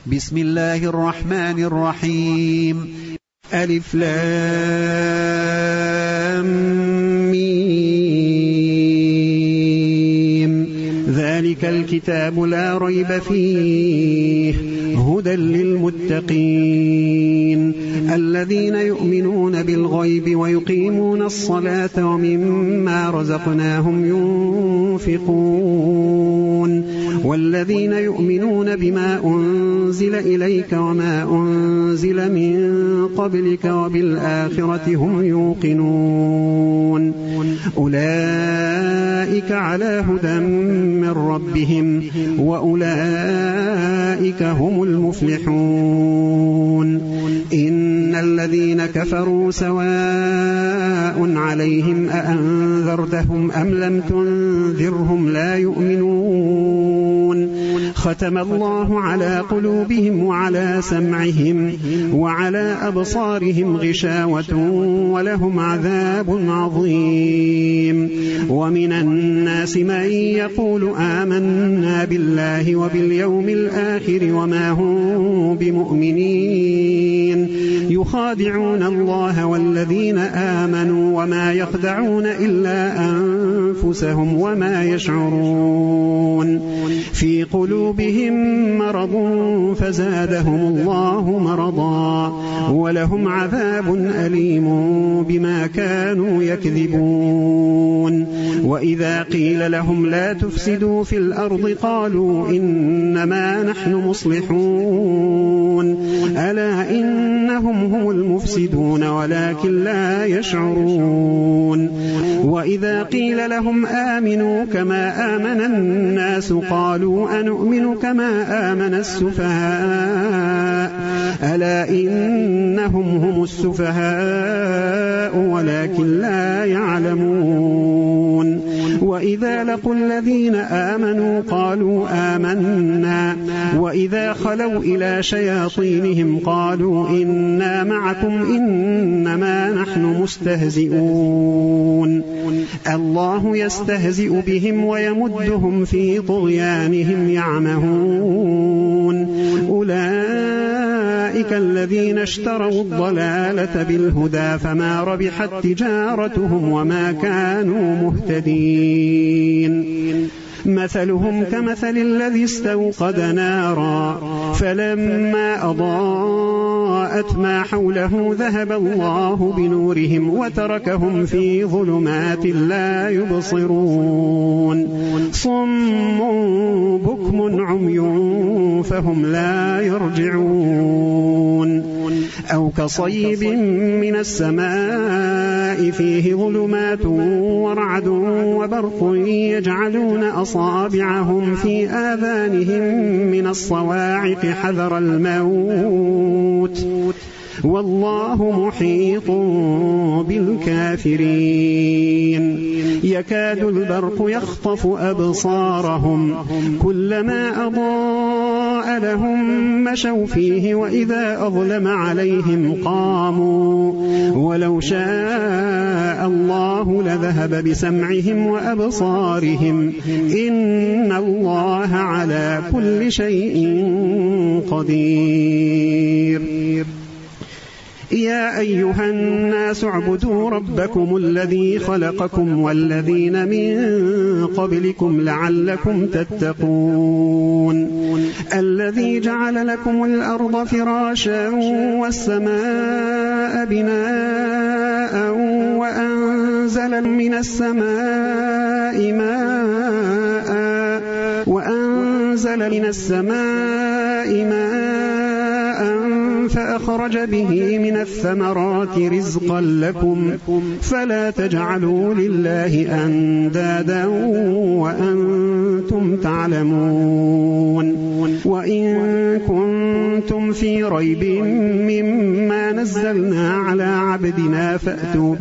بسم الله الرحمن الرحيم. ألف لام ميم. ذلك الكتاب لا ريب فيه هدى للمتقين الذين يؤمنون بالغيب ويقيمون الصلاة ومما رزقناهم ينفقون والذين يؤمنون بما أنزل إليك وما أنزل من قبلك وبالآخرة هم يوقنون أولئك على هدى من ربهم وأولئك هم المفلحون. إن الذين كفروا سواء عليهم أأنذرتهم أم لم تنذرهم لا يؤمنون. ختم الله على قلوبهم وعلى سمعهم وعلى أبصارهم غشاوة ولهم عذاب عظيم. ومن الناس من يقول آمنا بالله وباليوم الآخر وما هم بمؤمنين يخادعون الله والذين آمنوا وما يخدعون إلا أنفسهم وما يشعرون. في قلوبهم مرض فزادهم الله مرضا ولهم عذاب أليم بما كانوا يكذبون. وإذا قيل لهم لا تفسدوا في الأرض قالوا إنما نحن مصلحون ألا إنهم هم المفسدون ولكن لا يشعرون. وإذا قيل لهم آمنوا كما آمن الناس قالوا أنؤمن كما آمن السفهاء ألا إنهم هم السفهاء ولكن لا يعلمون. وإذا لقوا الذين آمنوا قالوا آمنا وإذا خلوا إلى شياطينهم قالوا إنا معكم إنما نحن مستهزئون. الله يستهزئ بهم ويمدهم في طغيانهم يعمهون. أولئك الذين اشتروا الضلالة بالهدى فما ربحت تجارتهم وما كانوا مهتدين. مثلهم كمثل الذي استوقد نارا فلما أضاءت ما حوله ذهب الله بنورهم وتركهم في ظلمات لا يبصرون. صم بكم عمي فهم لا يرجعون. أو كصيب من السماء فيه ظلمات ورعد وبرق يجعلون أصابعهم في آذانهم من الصواعق حذر الموت والله محيط بالكافرين. يكاد البرق يخطف أبصارهم كلما أضاء لهم مشوا فيه وإذا أظلم عليهم قاموا ولو شاء الله لذهب بسمعهم وأبصارهم إن الله على كل شيء قدير. يا أيها الناس اعبدوا ربكم الذي خلقكم والذين من قبلكم لعلكم تتقون. الذي جعل لكم الأرض فراشا والسماء بناء وأنزل من السماء ماء فأخرج به من الثمرات رزقا لكم فلا تجعلوا لله أندادا وأنتم تعلمون. وإن كنتم في ريب مما نزلنا على عبدنا فأتوا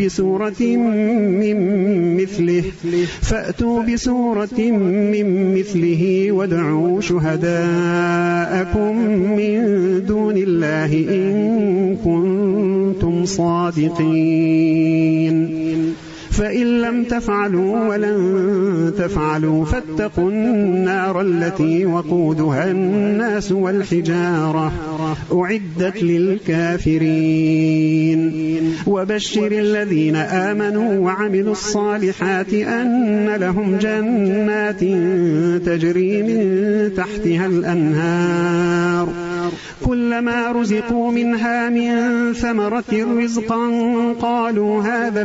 بسورة من مثله وادعوا شهداءكم من دون الله إن كنتم صادقين. فإن لم تفعلوا ولن تفعلوا فاتقوا النار التي وقودها الناس والحجارة أعدت للكافرين وبشر الذين آمنوا وعملوا الصالحات أن لهم جنات تجري من تحتها الأنهار كلما رزقوا منها من ثمرة رزقا قالوا هذا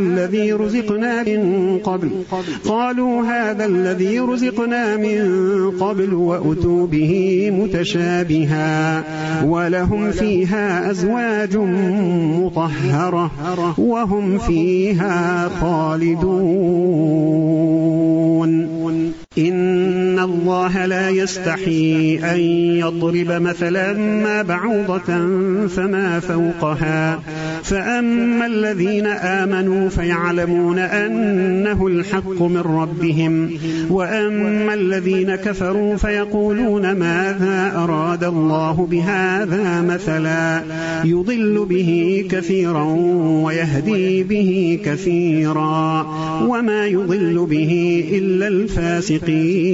الذي رزقنا من قبل وأتوا به متشابها ولهم فيها أزواج مطهرة وهم فيها خالدون إن الله لا يستحي أن يضرب مثلا ما بعوضة فما فوقها فأما الذين آمنوا فيعلمون أنه الحق من ربهم وأما الذين كفروا فيقولون ماذا أراد الله بهذا مثلا يضل به كثيرا ويهدي به كثيرا وما يضل به إلا الفاسقين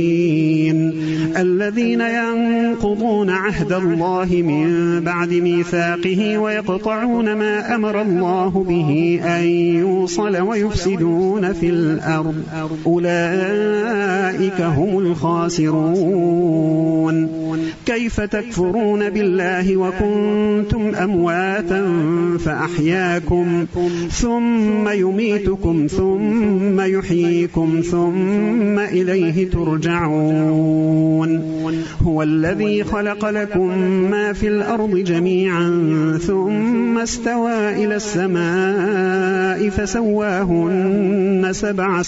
الذين ينقضون عهد الله من بعد ميثاقه ويقطعون ما أمر الله به أن يوصل ويفسدون في الأرض أولئك هم الخاسرون كيف تكفرون بالله وكنتم أمواتا فأحياكم ثم يميتكم ثم يحييكم ثم إليه ترجعون هو الذي خلق لكم ما في الأرض جميعا ثم استوى إلى السماء فسواهن 7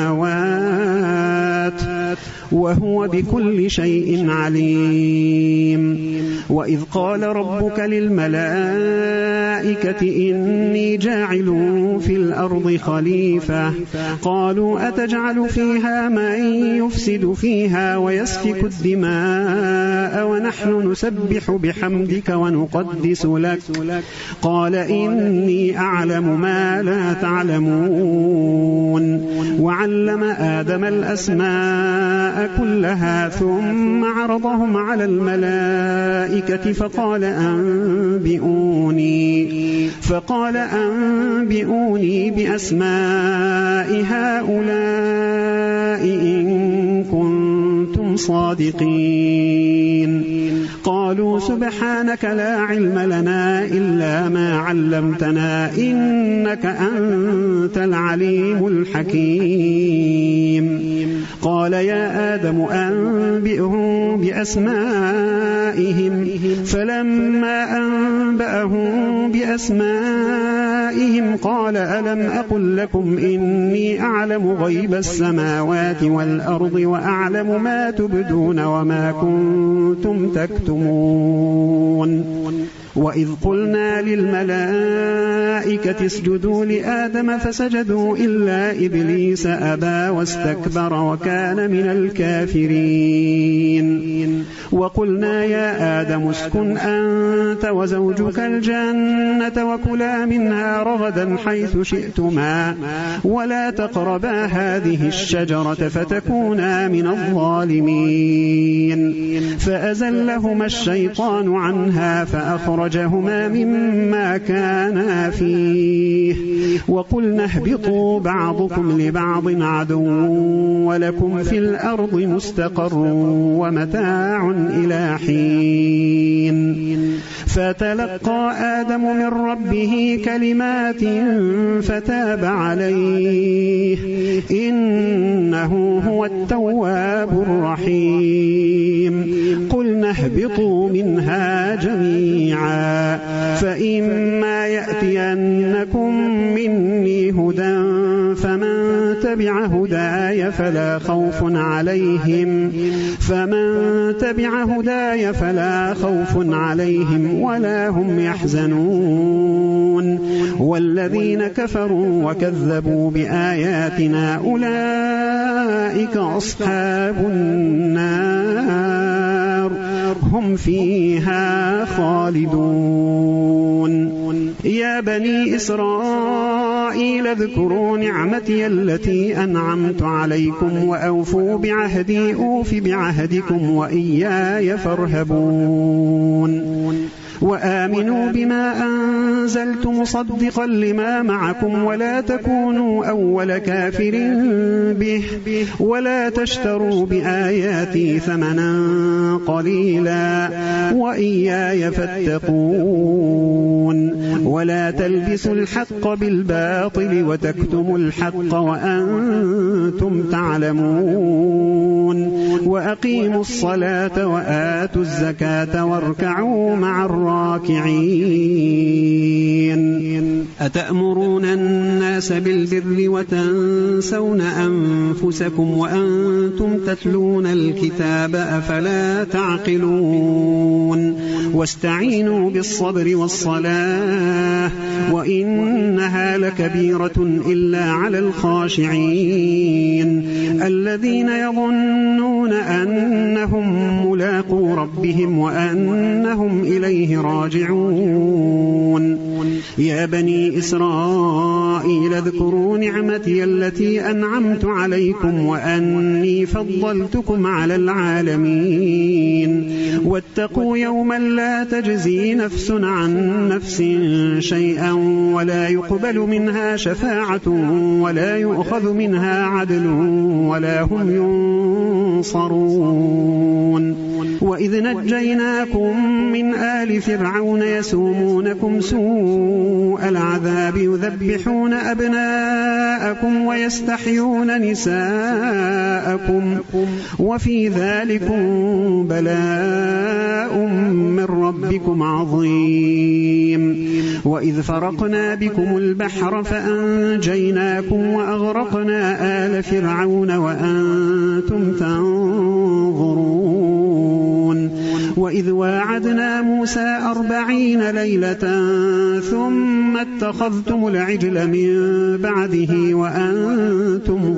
سماوات وهو بكل شيء عليم وإذ قال ربك للملائكة إني جاعل في الأرض خليفة قالوا أتجعل فيها من يفسد فيها ويسفك الدماء ونحن نسبح بحمدك ونقدس لك قال إني أعلم ما لا تعلمون وعلم آدم الأسماء كلها ثم عرضهم على الملائكة فقال أنبئوني بأسماء هؤلاء إن كنتم صادقين قالوا سبحانك لا علم لنا إلا ما علمتنا إنك أنت العليم الحكيم قال يا آدم أنبئهم بأسمائهم فلما أنبأهم بأسمائهم قال ألم أقل لكم إني أعلم غيب السماوات والأرض وأعلم ما تبدون وما كنتم تكتمون وإذ قلنا للملائكة اسجدوا لآدم فسجدوا إلا إبليس أبى واستكبر وكان من الكافرين وقلنا يا آدم اسكن أنت وزوجك الجنة وكلا منها رغدا حيث شئتما ولا تقربا هذه الشجرة فتكونا من الظالمين فأزلهما الشيطان عنها فأخرجهما مما كانا فيه وقلنا اهبطوا بعضكم لبعض عدو ولكم في الأرض مستقر ومتاع إلى حين فتلقى آدم من ربه كلمات فتاب عليه إنه هو التواب الرحيم قلنا اهبطوا منها جميعا فإما يأتينكم مني هدى فمن تبع هداي فلا خوف عليهم ولا هم يحزنون والذين كفروا وكذبوا بآياتنا أولئك أصحاب النار هم فيها خالدون يا بني إسرائيل إسرائيل اذكروا نعمتي التي أنعمت عليكم وأوفوا بعهدي أوف بعهدكم وإياي فارهبون وآمنوا بما أنزلت مصدقا لما معكم ولا تكونوا أول كافر به ولا تشتروا بآياتي ثمنا قليلا وإياي فاتقون ولا تلبسوا الحق بالباطل وتكتموا الحق وأنتم تعلمون وأقيموا الصلاة وآتوا الزكاة واركعوا مع الراكعين أتأمرون الناس بالبر وتنسون أنفسكم وأنتم تتلون الكتاب أفلا تعقلون واستعينوا بالصبر والصلاة وإنها لكبيرة إلا على الخاشعين الذين يظنون أنهم ملاقو ربهم وأنهم إليه راجعون يا بني إسرائيل اذكروا نعمتي التي أنعمت عليكم وأني فضلتكم على العالمين واتقوا يوما لا تجزي نفس عن نفس شيئا ولا يقبل منها شفاعة ولا يؤخذ منها عدل ولا هم ينصرون وإذ نجيناكم من آل فرعون يسومونكم سوء العذاب يذبحون أبناءكم ويستحيون نساءكم وفي ذلكم بلاء من ربكم عظيم وإذ فرقنا بكم البحر فأنجيناكم وأغرقنا آل فرعون وأنتم تنظرون وإذ واعدنا موسى 40 ليلة ثم اتخذتم العجل من بعده وأنتم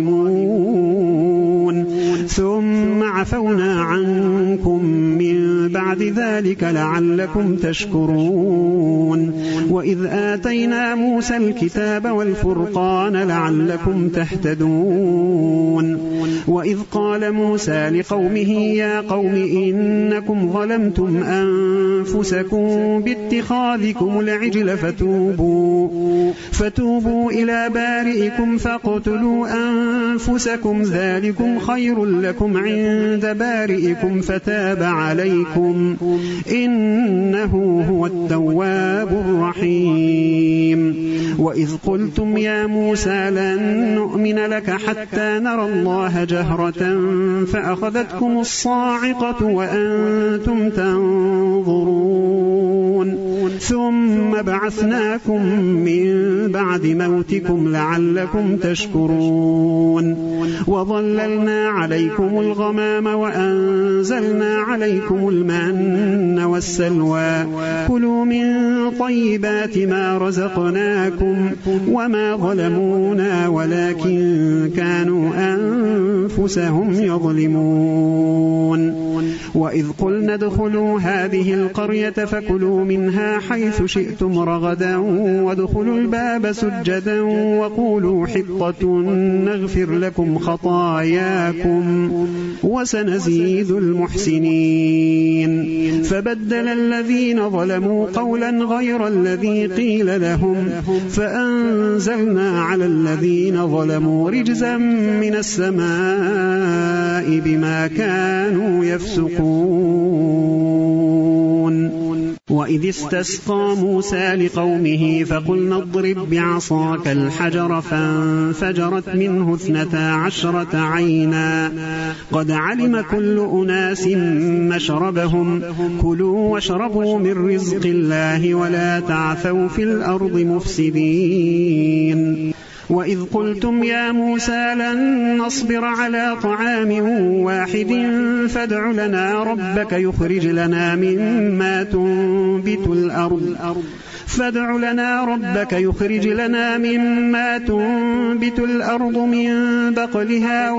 ظالمون ثم عفونا عنكم من بعد ذلك لعلكم تشكرون وإذ آتينا موسى الكتاب والفرقان لعلكم تهتدون وإذ قال موسى لقومه يا قوم إنكم ظلمتم أنفسكم باتخاذكم العجل فتوبوا إلى بارئكم فاقتلوا أنفسكم ذلكم خير لكم عند بارئكم فتاب عليكم إنه هو التواب الرحيم وإذ قلتم يا موسى لن نؤمن لك حتى نرى الله جهرة فأخذتكم الصاعقة وأنتم تنظرون ثم بعثناكم من بعد موتكم لعلكم تشكرون وظللنا عليكم الغمام وأنزلنا عليكم المن والسلوى كلوا من طيبات ما رزقناكم وما ظلمونا ولكن كانوا أنفسهم يظلمون وإذ قلنا ادخلوا هذه القرية فكلوا منها حيث شئتم رغدا وادخلوا الباب سجدا وقولوا حطة نغفر لكم خطاياكم وسنزيد المحسنين فبدل الذين ظلموا قولا غير الذي قيل لهم فأنزلنا على الذين ظلموا رجزا من السماء بما كانوا يفسقون وإذ استسقى موسى لقومه فقلنا اضرب بعصاك الحجر فانفجرت منه 12 عينا قد علم كل أناس مشربهم كلوا واشربوا من رزق الله ولا تعثوا في الأرض مفسدين وإذ قلتم يا موسى لن نصبر على طعام واحد فادع لنا ربك يخرج لنا مما تنبت الأرض من بقلها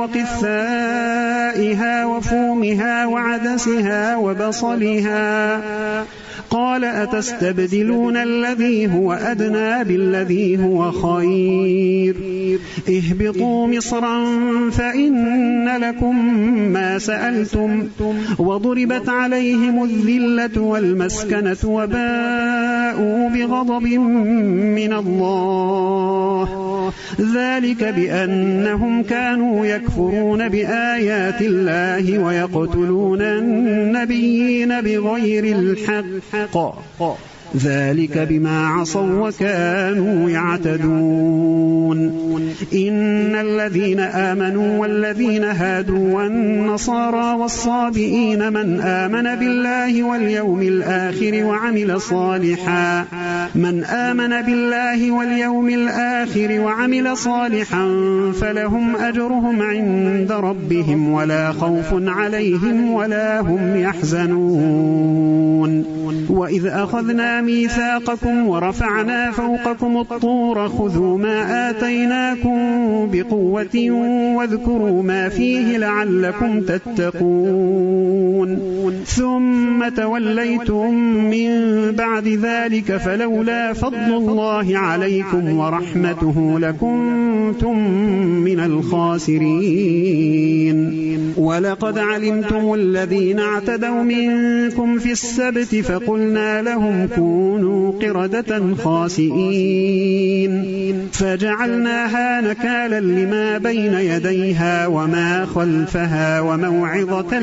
وقثائها وفومها وعدسها وبصلها قال أتستبدلون الذي هو أدنى بالذي هو خير اهبطوا مصرا فإن لكم ما سألتم وضربت عليهم الذلة والمسكنة وباءوا بغضب من الله ذلك بأنهم كانوا يكفرون بآيات الله ويقتلون النبيين بغير الحق ذلك بما عصوا وكانوا يعتدون إن الذين آمنوا والذين هادوا والنصارى والصابئين من آمن بالله واليوم الآخر وعمل صالحا فلهم أجرهم عند ربهم ولا خوف عليهم ولا هم يحزنون وإذ أخذنا ميثاقكم ورفعنا فوقكم الطور خذوا ما آتيناكم بقوة واذكروا ما فيه لعلكم تتقون ثم توليتم من بعد ذلك فلولا فضل الله عليكم ورحمته لكنتم من الخاسرين ولقد علمتم الذين اعتدوا منكم في السبت فقلنا لهم كونوا قردة خاسئين فجعلناها نكالا لما بين يديها وما خلفها وموعظة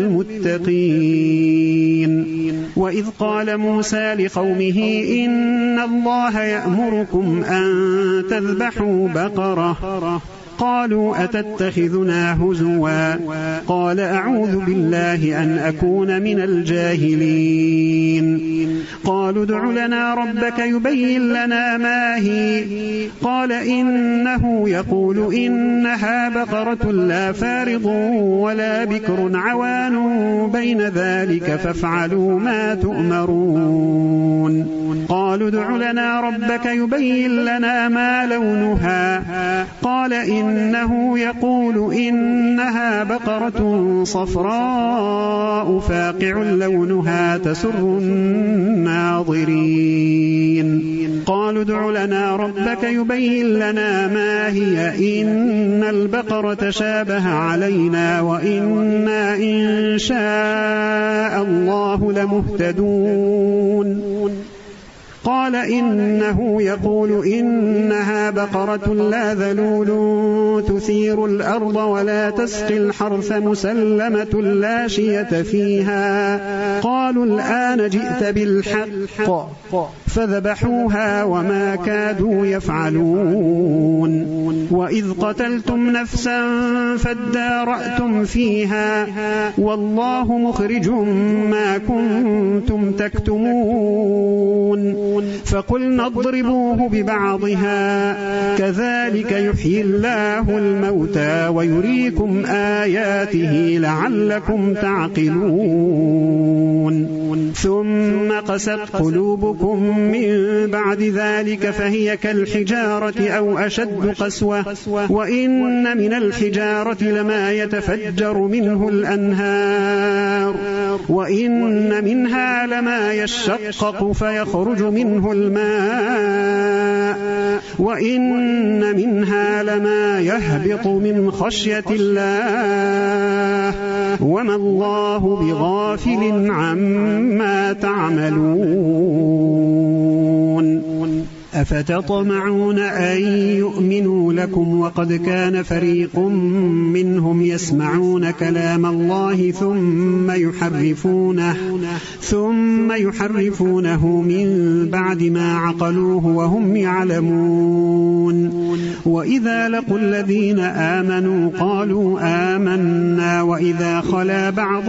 للمتقين وإذ قال موسى لقومه إن الله يأمركم أن تذبحوا بقرة قالوا أتتخذنا هزوا قال أعوذ بالله أن أكون من الجاهلين قالوا ادع لنا ربك يبين لنا ما هي قال إنه يقول إنها بقرة لا فارض ولا بكر عوان بين ذلك فافعلوا ما تؤمرون قالوا ادع لنا ربك يبين لنا ما لونها قال إنه يقول إنها بقرة صفراء فاقع لونها تسر الناظرين قالوا ادع لنا ربك يبين لنا ما هي إن البقرة شابه علينا وإنا إن شاء الله لمهتدون قال إنه يقول إنها بقرة لا ذلول تثير الأرض ولا تسقي الحرث مسلمة لا شية فيها قالوا الآن جئت بالحق فذبحوها وما كادوا يفعلون وإذ قتلتم نفسا فادارأتم فيها والله مخرج ما كنتم تكتمون فقلنا اضربوه ببعضها كذلك يحيي الله الموتى ويريكم آياته لعلكم تعقلون ثم قست قلوبكم من بعد ذلك فهي كالحجارة أو أشد قسوة وإن من الحجارة لما يتفجر منه الأنهار وإن منها لما يشقق فيخرج منه الماء وإن منها لما يهبط من خشية الله وما الله بغافل عما تعملون أفتطمعون أن يؤمنوا لكم وقد كان فريق منهم يسمعون كلام الله ثم يحرفونه من بعد ما عقلوه وهم يعلمون وإذا لقوا الذين آمنوا قالوا آمنا وإذا خلا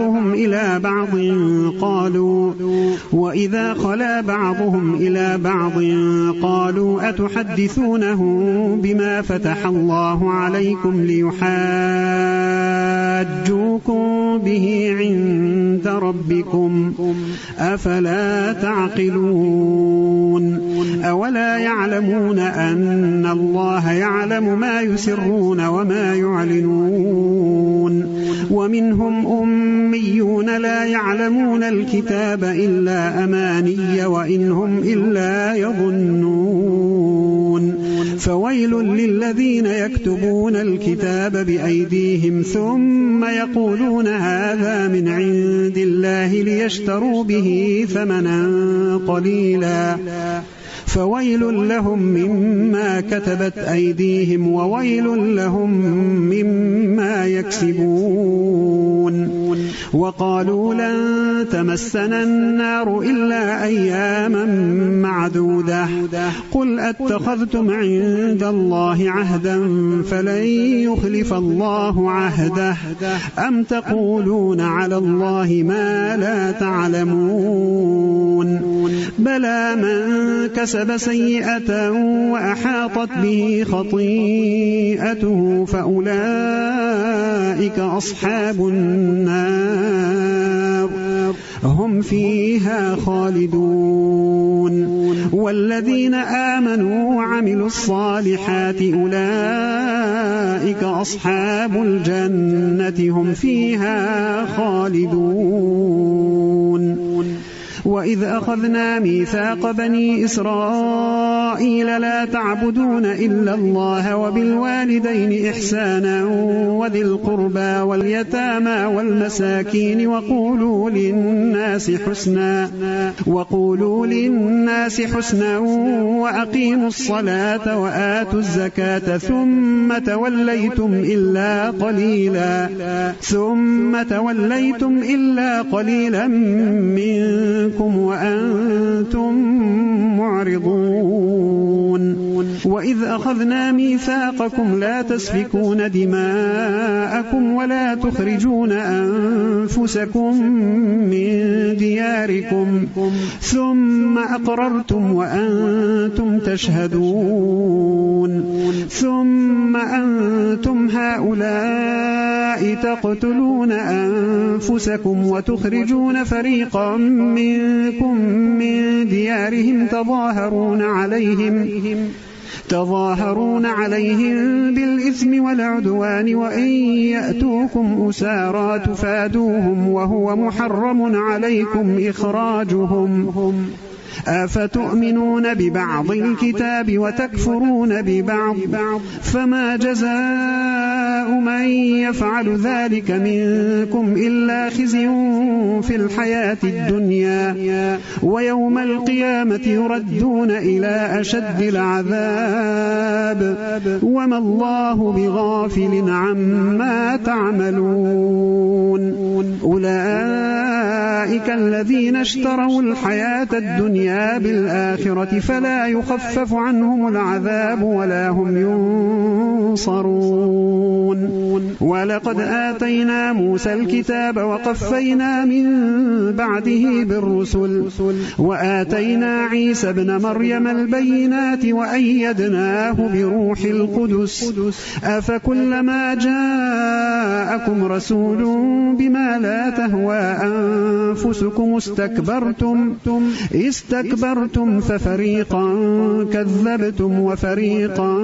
بعضهم إلى بعض قالوا أتحدثونهم بما فتح الله عليكم ليحاجوكم حاجوكم به عند ربكم أفلا تعقلون أولا يعلمون أن الله يعلم ما يسرون وما يعلنون ومنهم أميون لا يعلمون الكتاب إلا أماني وإنهم إلا يظنون فويل للذين يكتبون الكتاب بأيديهم ثم يقولون هذا من عند الله ليشتروا به ثمنا قليلا فويل لهم مما كتبت أيديهم وويل لهم مما يكسبون وقالوا لن تمسنا النار إلا أياما معدودة قل أتخذتم عند الله عهدا فلن يخلف الله عهده أم تقولون على الله ما لا تعلمون بلى من كسب سيئة وأحاطت به خطيئته فأولئك أصحاب النار هم فيها خالدون والذين آمنوا وعملوا الصالحات أولئك أصحاب الجنة هم فيها خالدون وإذ أخذنا ميثاق بني إسرائيل لا تعبدون إلا الله وبالوالدين إحسانا وذي القربى واليتامى والمساكين وقولوا للناس حسنا وأقيموا الصلاة وآتوا الزكاة ثم توليتم إلا قليلا منكم وأنتم معرضون وإذ أخذنا ميثاقكم لا تسفكون دماءكم ولا تخرجون أنفسكم من دياركم ثم أقررتم وأنتم تشهدون ثم أنتم هؤلاء تقتلون أنفسكم وتخرجون فريقا منكم من ديارهم تظاهرون عليهم بالإثم والعدوان وإن يأتوكم أسارى تفادوهم وهو محرم عليكم إخراجهم أفتؤمنون ببعض الكتاب وتكفرون ببعض فما جزاء من يفعل ذلك منكم إلا خزي في الحياة الدنيا ويوم القيامة يردون إلى أشد العذاب وما الله بغافل عما تعملون أولئك الذين اشتروا الحياة الدنيا بالآخرة فلا يخفف عنهم العذاب ولا هم ينصرون ولقد آتينا موسى الكتاب وقفينا من بعده بالرسل وآتينا عيسى ابن مريم البينات وأيدناه بروح القدس أفكلما جاءكم رسول بما لا تهوى أنفسكم استكبرتم ففريقا كذبتم وفريقا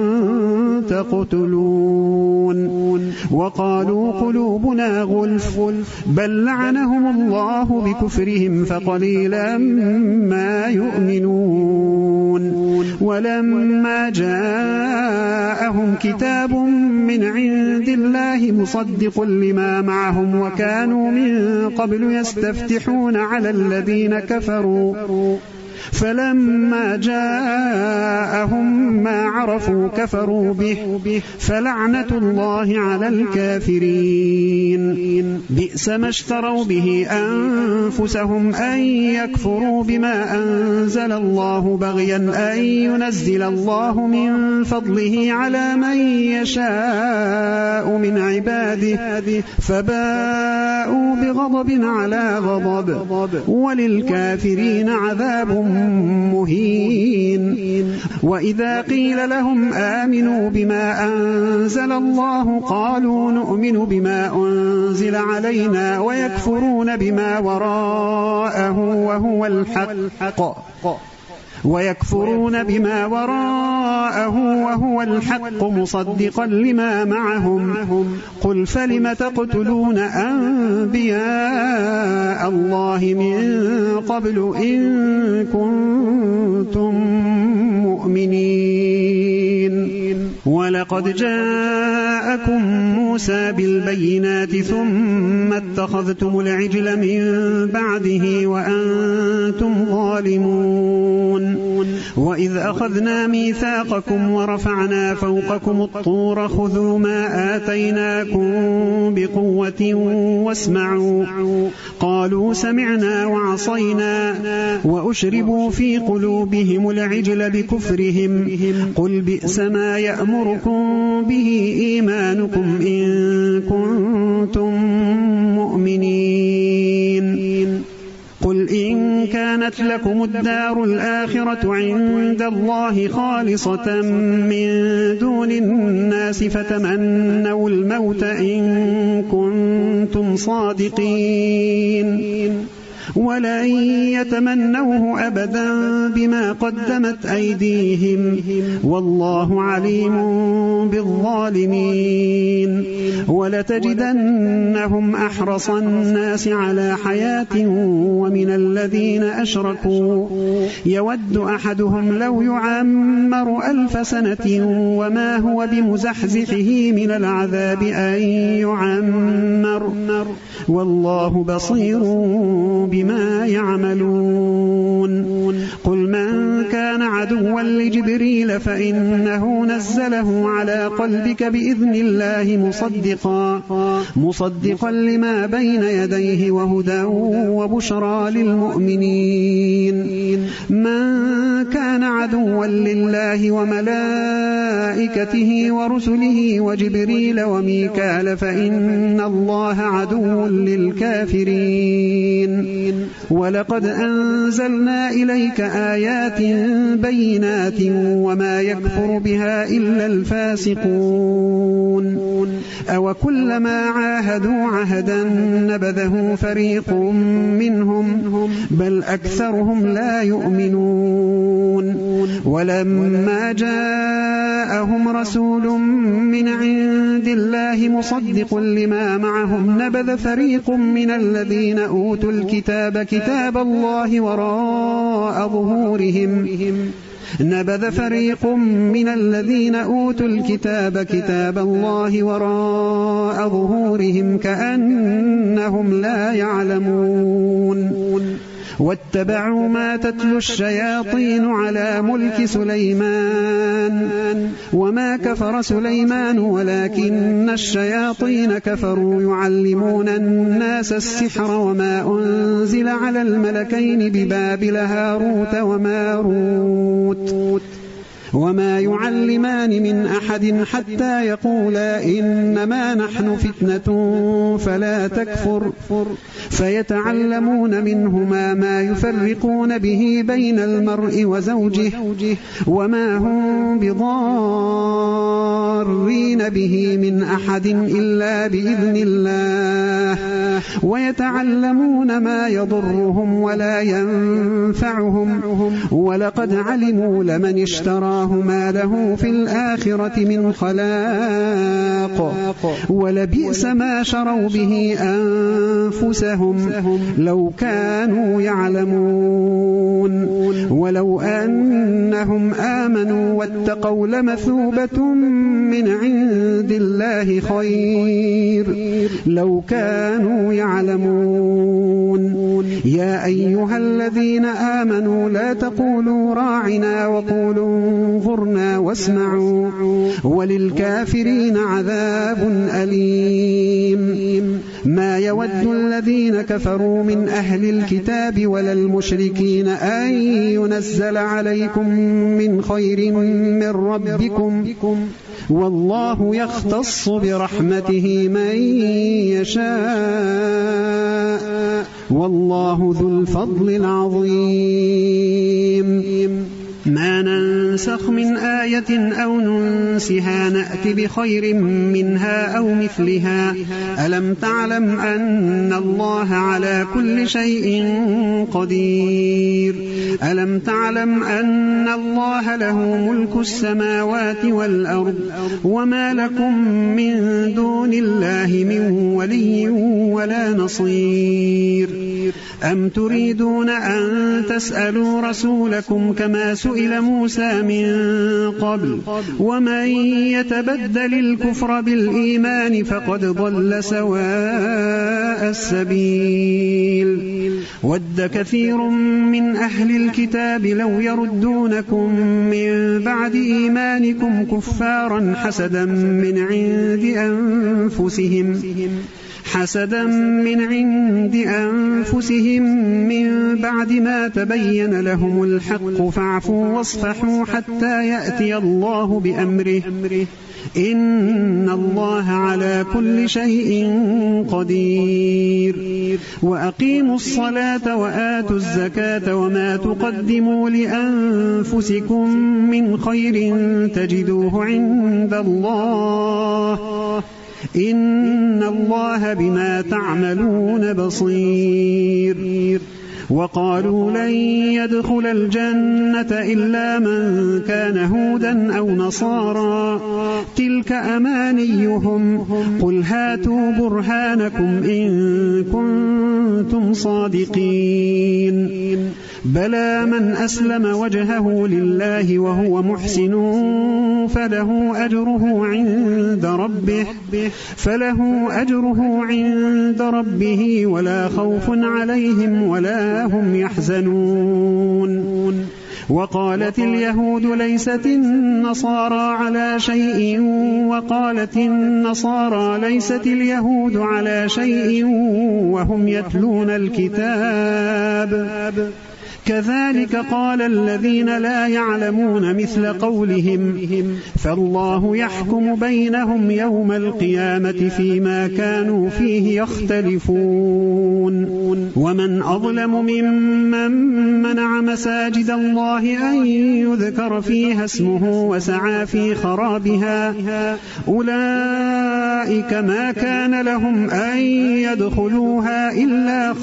تقتلون وقالوا قلوبنا غلف بل لعنهم الله بكفرهم فقليلا ما يؤمنون ولما جاءهم كتاب من عند الله مصدق لما معهم وكانوا من قبل يستفتحون على الذين كفروا فلما جاءهم ما عرفوا كفروا به فلعنة الله على الكافرين بئس ما اشتروا به أنفسهم أن يكفروا بما أنزل الله بغيا أن ينزل الله من فضله على من يشاء من عباده فباءوا بغضب على غضب وللكافرين عذاب مهين وإذا قيل لهم آمنوا بما أنزل الله قالوا نؤمن بما أنزل علينا ويكفرون بما وراءه وهو الحق مصدقا لما معهم قل فلم تقتلون أنبياء الله من قبل إن كنتم مؤمنين ولقد جاءكم موسى بالبينات ثم اتخذتم العجل من بعده وأنتم ظالمون وإذ أخذنا ميثاقكم ورفعنا فوقكم الطور خذوا ما آتيناكم بقوة واسمعوا قالوا سمعنا وعصينا وأشربوا في قلوبهم العجل بكفرهم قل بئس ما يأمركم به إيمانكم إن كنتم مؤمنين قل إن كانت لكم الدار الآخرة عند الله خالصة من دون الناس فتمنوا الموت إن كنتم صادقين ولن يتمنوه أبدا بما قدمت أيديهم والله عليم بالظالمين ولتجدنهم أحرص الناس على حياة ومن الذين أشركوا يود أحدهم لو يعمر 1000 سنة وما هو بمزحزحه من العذاب أن يعمر والله بصير بما يعملون قل من كان عدوا لجبريل فإنه نزله على قلبك بإذن الله مصدقا لما بين يديه وهدى وبشرى للمؤمنين من كان عدوا لله وملائكته ورسله وجبريل وميكال فإن الله عدو للكافرين ولقد أنزلنا إليك آيات بينات وما يكفر بها إلا الفاسقون أو كلما عاهدوا عهدا نبذه فريق منهم بل أكثرهم لا يؤمنون ولما جاءهم رسول من عند الله مصدق لما معهم نبذ فريق من الذين أوتوا الكتاب كتاب الله وراء ظهورهم نبذ فريق من الذين أوتوا الكتاب كتاب الله وراء ظهورهم كأنهم لا يعلمون واتبعوا ما تتلو الشياطين على ملك سليمان وما كفر سليمان ولكن الشياطين كفروا يعلمون الناس السحر وما أنزل على الملكين ببابل هاروت وماروت وما يعلمان من أحد حتى يقولا إنما نحن فتنة فلا تكفر فيتعلمون منهما ما يفرقون به بين المرء وزوجه وما هم بضارين به من أحد إلا بإذن الله ويتعلمون ما يضرهم ولا ينفعهم ولقد علموا لمن اشتراه ما له في الآخرة من خلاق ولبئس ما شروا به أنفسهم لو كانوا يعلمون ولو أنهم آمنوا واتقوا لمثوبة من عند الله خير لو كانوا يعلمون يا أيها الذين آمنوا لا تقولوا راعنا وقولوا انظرنا واسمعوا وللكافرين عذاب أليم ما يود الذين كفروا من أهل الكتاب ولا المشركين أن ينزل عليكم من خير من ربكم والله يختص برحمته من يشاء والله ذو الفضل العظيم ما ننسخ من آية أو ننسها نأت بخير منها أو مثلها ألم تعلم أن الله على كل شيء قدير ألم تعلم أن الله له ملك السماوات والأرض وما لكم من دون الله من ولي ولا نصير أم تريدون أن تسألوا رسولكم كما سئل موسى من قبل ومن يتبدل الكفر بالإيمان فقد ضل سواء السبيل ود كثير من أهل الكتاب لو يردونكم من بعد إيمانكم كفارا حسدا من عند أنفسهم من بعد ما تبين لهم الحق فاعفوا واصفحوا حتى يأتي الله بأمره إن الله على كل شيء قدير وأقيموا الصلاة وآتوا الزكاة وما تقدموا لأنفسكم من خير تجدوه عند الله إن الله بما تعملون بصير وقالوا لن يدخل الجنة إلا من كان هودا أو نصارى تلك أمانيهم قل هاتوا برهانكم إن كنتم صادقين بلى من أسلم وجهه لله وهو محسن فله أجره عند ربه ولا خوف عليهم ولا هم يحزنون وقالت اليهود ليست النصارى على شيء وقالت النصارى ليست اليهود على شيء وهم يتلون الكتاب كذلك قال الذين لا يعلمون مثل قولهم فالله يحكم بينهم يوم القيامة فيما كانوا فيه يختلفون ومن أظلم ممن منع مساجد الله أن يذكر فيها اسمه وسعى في خرابها أولئك ما كان لهم أن يدخلوها إلا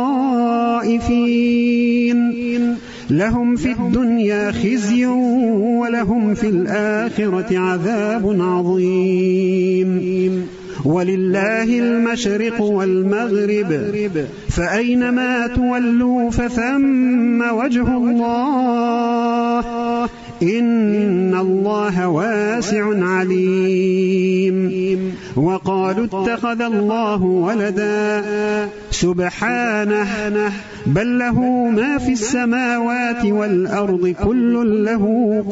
خائفين لهم في الدنيا خزي ولهم في الآخرة عذاب عظيم ولله المشرق والمغرب فأينما تولوا فثم وجه الله إن الله واسع عليم وقالوا اتخذ الله ولدا سبحانه بل له ما في السماوات والأرض كل له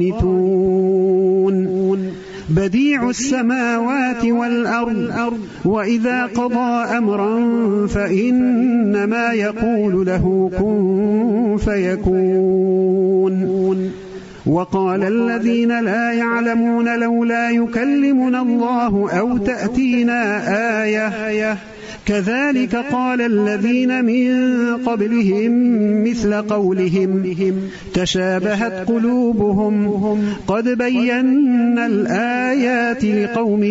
قانتون بديع السماوات والأرض وإذا قضى أمرا فإنما يقول له كن فيكون وقال الذين لا يعلمون لولا يكلمنا الله أو تأتينا آية كذلك قال الذين من قبلهم مثل قولهم تشابهت قلوبهم قد بينا الآيات لقوم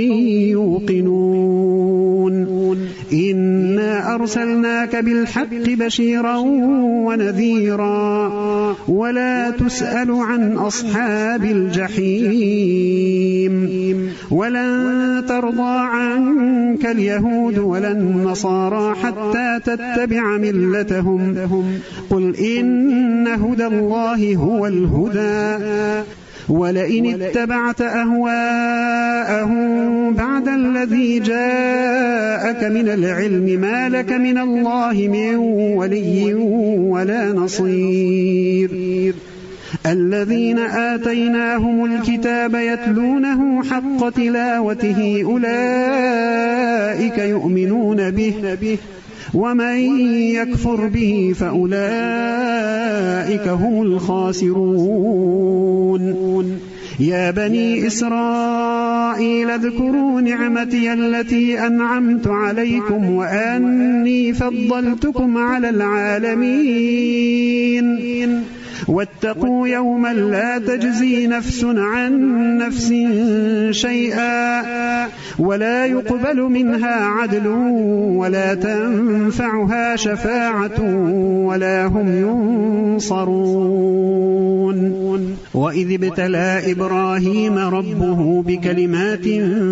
يوقنون إنا أرسلناك بالحق بشيرا ونذيرا ولا تسأل عن أصحاب الجحيم ولن ترضى عنك اليهود ولا النصارى حتى تتبع ملتهم قل إن هدى الله هو الهدى ولئن اتبعت أهواءهم بعد الذي جاءك من العلم ما لك من الله من ولي ولا نصير الذين آتيناهم الكتاب يتلونه حق تلاوته أولئك يؤمنون به ومن يكفر به فأولئك هم الخاسرون يا بني إسرائيل اذكروا نعمتي التي أنعمت عليكم وأني فضلتكم على العالمين واتقوا يوما لا تجزي نفس عن نفس شيئا ولا يقبل منها عدل ولا تنفعها شفاعة ولا هم ينصرون. وإذ ابتلى إبراهيم ربه بكلمات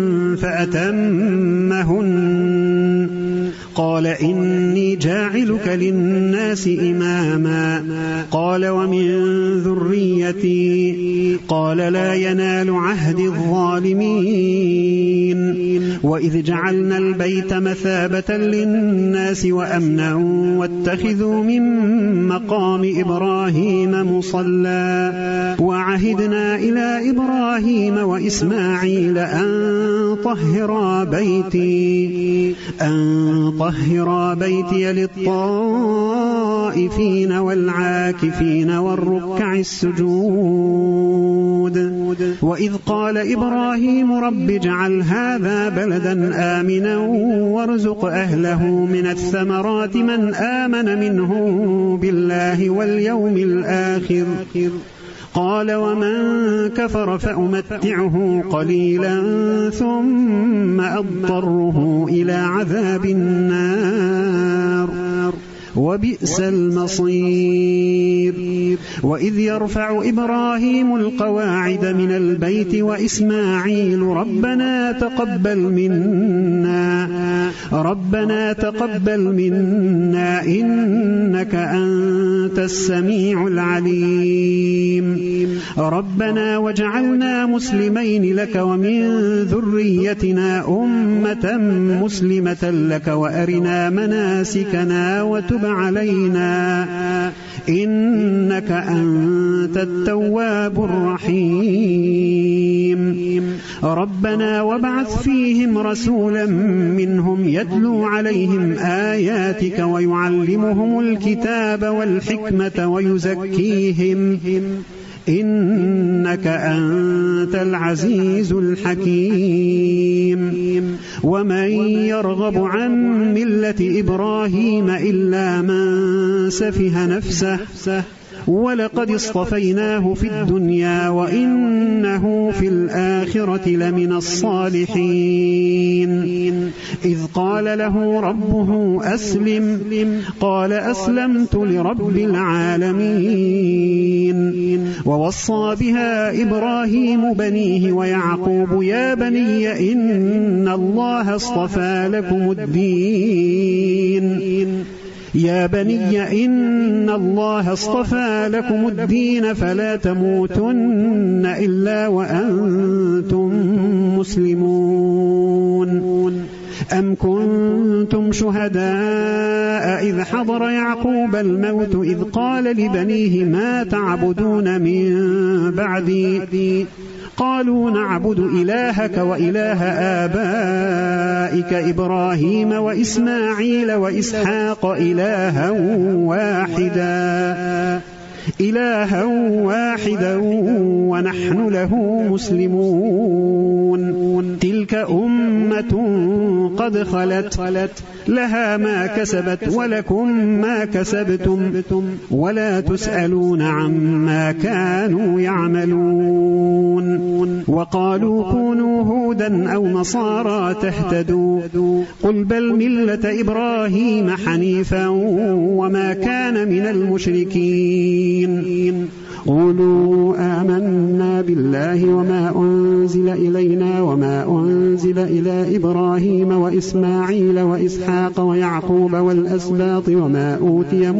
فأتمهن قال إني جاعلك للناس إماما قال ومن ذريتي قال لا ينال عهد الظالمين. وإذ جعلنا البيت مثابة للناس وأمنا واتخذوا من مقام إبراهيم مصلى وعهدنا إلى إبراهيم وإسماعيل أن طهرا بيتي للطائفين والعاكفين والركع السجود. وإذ قال إبراهيم رب اجعل هذا بلدا آمنا وارزق أهله من الثمرات من آمن منهم بالله واليوم الآخر قال ومن كفر فأمتعه قليلا ثم أضطره إلى عذاب النار وبئس المصير. وإذ يرفع إبراهيم القواعد من البيت وإسماعيل ربنا تقبل منا إنك أنت السميع العليم ربنا واجعلنا مسلمين لك ومن ذريتنا أمة مسلمة لك وأرنا مناسكنا وتب علينا إنك أنت التواب الرحيم. ربنا وابعث فيهم رسولا منهم يتلو عليهم آياتك ويعلمهم الكتاب والحكمة ويزكيهم إنك أنت العزيز الحكيم. ومن يرغب عن ملة إبراهيم إلا من سفه نفسه ولقد اصطفيناه في الدنيا وإنه في الآخرة لمن الصالحين. إذ قال له ربه أسلم قال أسلمت لرب العالمين. ووصى بها إبراهيم بنيه ويعقوب يا بني إن الله اصطفى لكم الدين فلا تموتن إلا وأنتم مسلمون. أم كنتم شهداء إذ حضر يعقوب الموت إذ قال لبنيه ما تعبدون من بعدي قالوا نعبد إلهك وإله آبائك إبراهيم وإسماعيل وإسحاق إلها واحدا ونحن له مسلمون. تلك أمة قد خلت لها ما كسبت ولكم ما كسبتم ولا تسألون عما كانوا يعملون. وقالوا كونوا هودا أو نصارى تهتدوا قل بل ملة إبراهيم حنيفا وما كان من المشركين. قولوا آمنا بالله وما أنزل إلينا وما أنزل إلى إبراهيم وإسماعيل وإسحاق ويعقوب والأسباط وما أوتي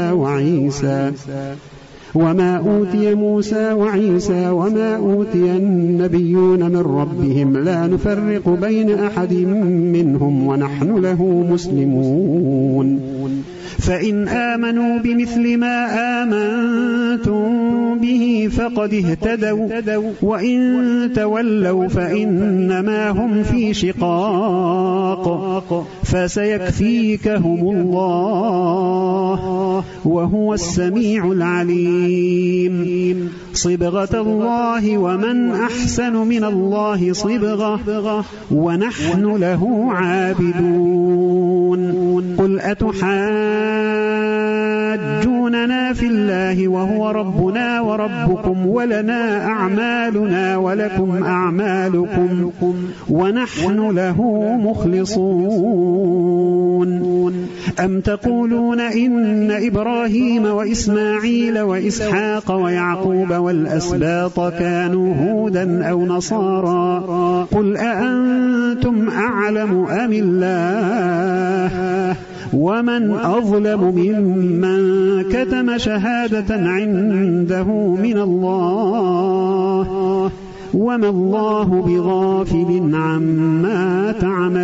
موسى وعيسى وما أوتي النبيون من ربهم لا نفرق بين أحد منهم ونحن له مسلمون. فإن آمنوا بمثل ما آمنتم به فقد اهتدوا وإن تولوا فإنما هم في شقاق فسيكفيكهم الله وهو السميع العليم. صبغة الله ومن أحسن من الله صبغة ونحن له عابدون. قل أتحاجوننا يحاجوننا في الله وهو ربنا وربكم ولنا أعمالنا ولكم أعمالكم ونحن له مخلصون أم تقولون إن إبراهيم وإسماعيل وإسحاق ويعقوب والأسباط كانوا هودا أو نصارى قل أأنتم أعلم أم الله ومن أظلم ممن كتم شهادة عنده من الله وما الله بغافل عما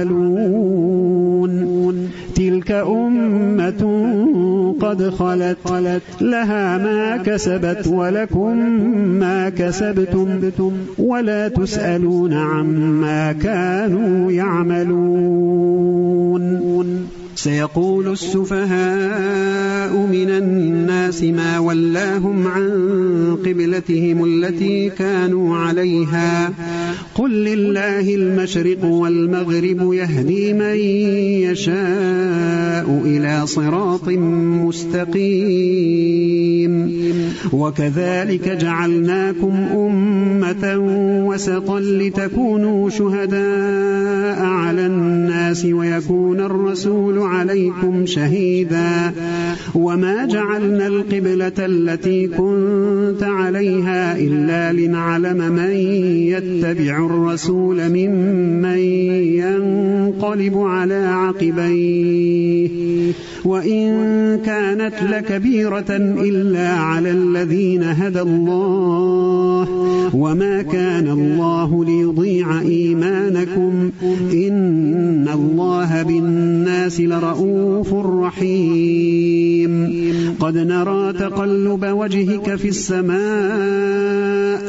تعملون تلك أمة قد خلت لها ما كسبت ولكم ما كسبتم ولا تسألون عما كانوا يعملون سيقول السفهاء من الناس ما ولاهم عن قبلتهم التي كانوا عليها قل لله المشرق والمغرب يهدي من يشاء إلى صراط مستقيم وكذلك جعلناكم أمة وسطا لتكونوا شهداء على الناس ويكون الرسول عليكم شهيدا وما جعلنا القبلة التي كنت عليها إلا لنعلم من يتبع الرسول ممن ينقلب على عقبيه وإن كانت لكبيرة إلا على الذين هدى الله وما كان الله ليضيع إيمانكم إن الله بالناس لرؤوف رحيم قد نرى تقلب وجهك في السماء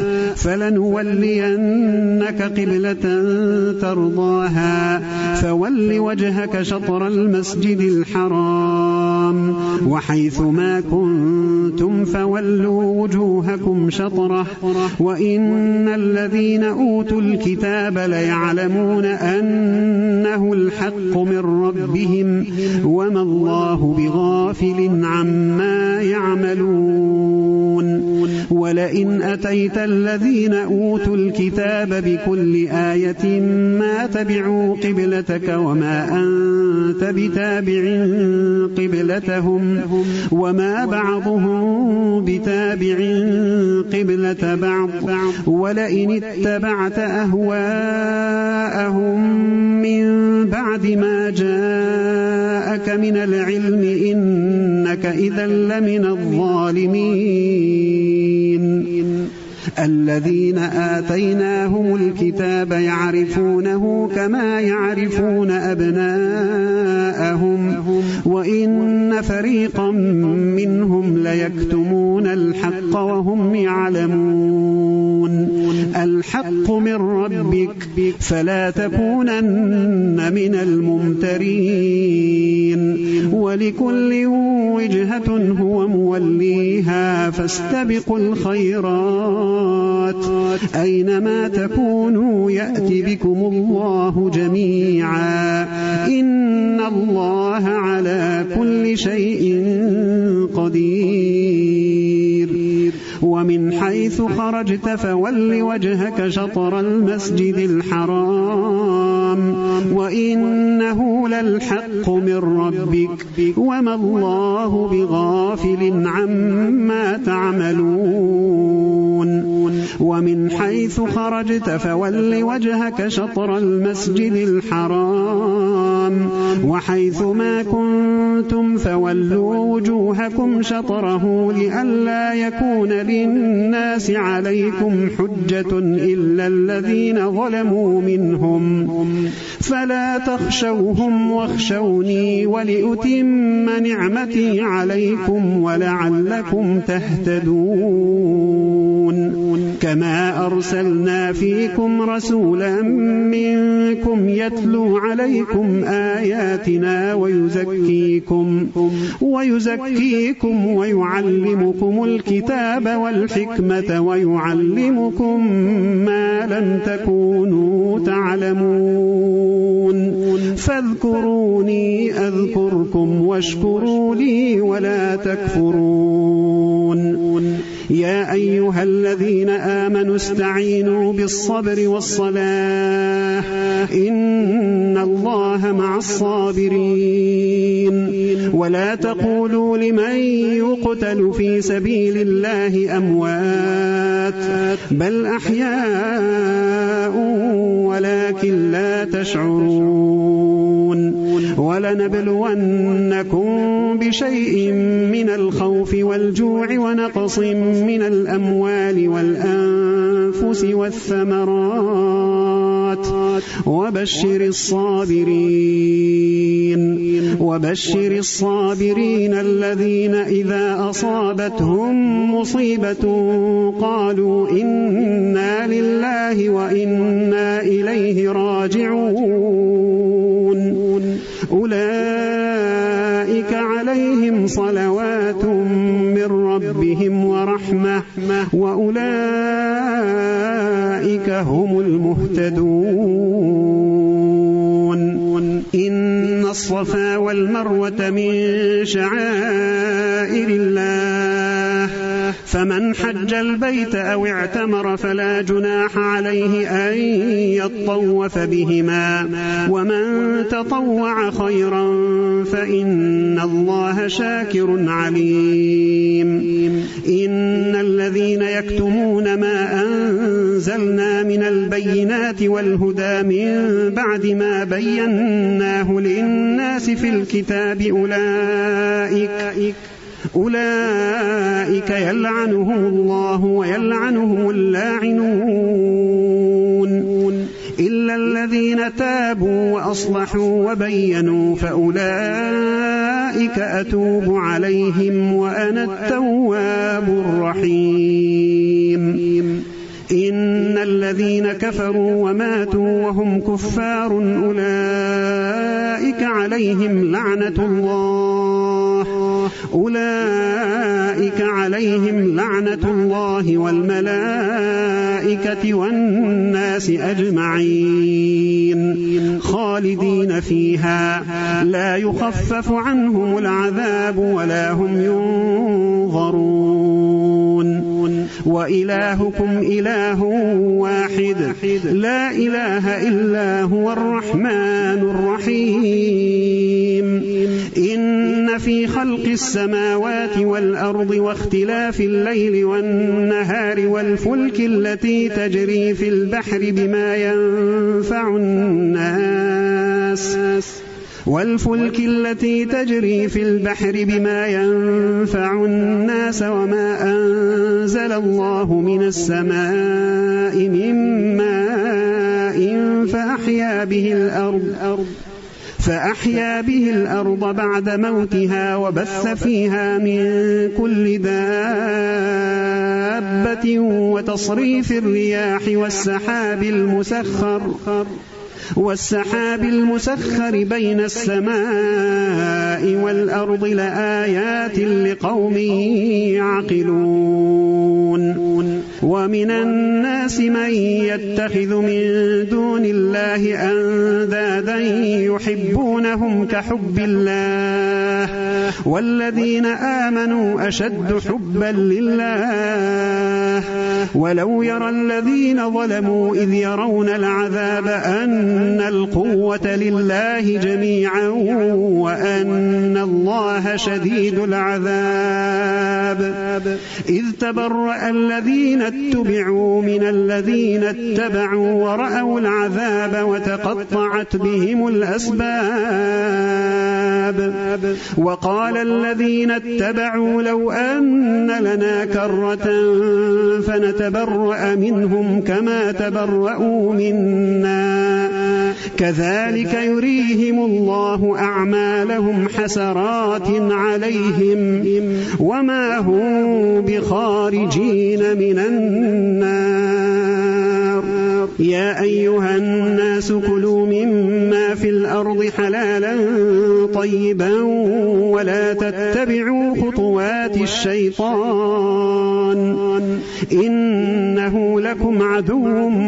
فلنولينك قبلة ترضاها فول وجهك شطر المسجد الحرام وحيث ما كنتم فولوا وجوهكم شطره وإن الذين أوتوا الكتاب ليعلمون أنه الحق من ربهم وما الله بغافل عما يعملون ولئن أتيت الذين أوتوا الكتاب بكل آية ما تبعوا قبلتك وما أنت بتابع قبلتهم وما بعضهم بتابع قبلة بعض ولئن اتبعت أهواءهم من بعد ما جاءك من العلم إنك إذا لمن الظالمين الذين آتيناهم الكتاب يعرفونه كما يعرفون أبناءهم وإن فريقا منهم ليكتمون الحق وهم يعلمون الحق من ربك فلا تكونن من الممترين ولكل وجهة هو موليها فاستبقوا الخيرات أينما تكونوا يأتي بكم الله جميعا إن الله على كل شيء قدير ومن حيث خرجت فول وجهك شطر المسجد الحرام وإنه للحق من ربك وما الله بغافل عما تعملون ومن حيث خرجت فول وجهك شطر المسجد الحرام وحيث ما كنتم فولوا وجوهكم شطره لئلا يكون للناس عليكم حجة إلا الذين ظلموا منهم فلا تخشوهم واخشوني ولأتم نعمتي عليكم ولعلكم تهتدون كما أرسلنا فيكم رسولا منكم يتلو عليكم آياتنا ويزكيكم ويعلمكم الكتاب والحكمة ويعلمكم ما لم تكونوا تعلمون فاذكروني أذكركم واشكروا لي ولا تكفرون. يا أيها الذين آمنوا استعينوا بالصبر والصلاة إن الله مع الصابرين. ولا تقولوا لمن يقتل في سبيل الله أموات بل أحياء ولكن لا تشعرون. ولنبلونكم بشيء من الخوف والجوع ونقص من الأموال والأنفس والثمرات وبشر الصابرين الذين إذا أصابتهم مصيبة قالوا إنا لله وإنا إليه راجعون. أولئك عليهم صلوات من ربهم ورحمة وأولئك هم المهتدون. إن الصفا والمروة من شعائر الله فمن حج البيت أو اعتمر فلا جناح عليه أن يطوف بهما ومن تطوع خيرا فإن الله شاكر عليم. إن الذين يكتمون ما أنزلنا من البينات والهدى من بعد ما بيناه للناس في الكتاب أولئك يلعنهم الله ويلعنهم اللاعنون إلا الذين تابوا وأصلحوا وبينوا فأولئك أتوب عليهم وأنا التواب الرحيم. إن الذين كفروا وماتوا وهم كفار أولئك عليهم لعنة الله والملائكة والناس أجمعين خالدين فيها لا يخفف عنهم العذاب ولا هم ينظرون. وإلهكم إله واحد لا إله إلا هو الرحمن الرحيم. إن في خلق السماوات والأرض واختلاف الليل والنهار والفلك التي تجري في البحر بما ينفع الناس وما أنزل الله من السماء من ماء فأحيا به الأرض بعد موتها وبث فيها من كل دابة وتصريف الرياح والسحاب المسخر بين السماء والأرض لآيات لقوم يعقلون. ومن الناس من يتخذ من دون الله أندادا يحبونهم كحب الله والذين آمنوا أشد حبا لله. ولو يرى الذين ظلموا إذ يرون العذاب أن القوة لله جميعا وأن الله شديد العذاب إذ تبرأ الذين اتبعوا من الذين اتبعوا ورأوا العذاب وتقطعت بهم الأسباب. وقال الذين اتبعوا لو أن لنا كرة فنتبرأ منهم كما تبرأوا منا كذلك يريهم الله أعمالهم حسرات عليهم وما هم بخارجين من النار يا أيها الناس كلوا مما في الأرض حلالا طيبا ولا تتبعوا خطوات الشيطان إنه لكم عدو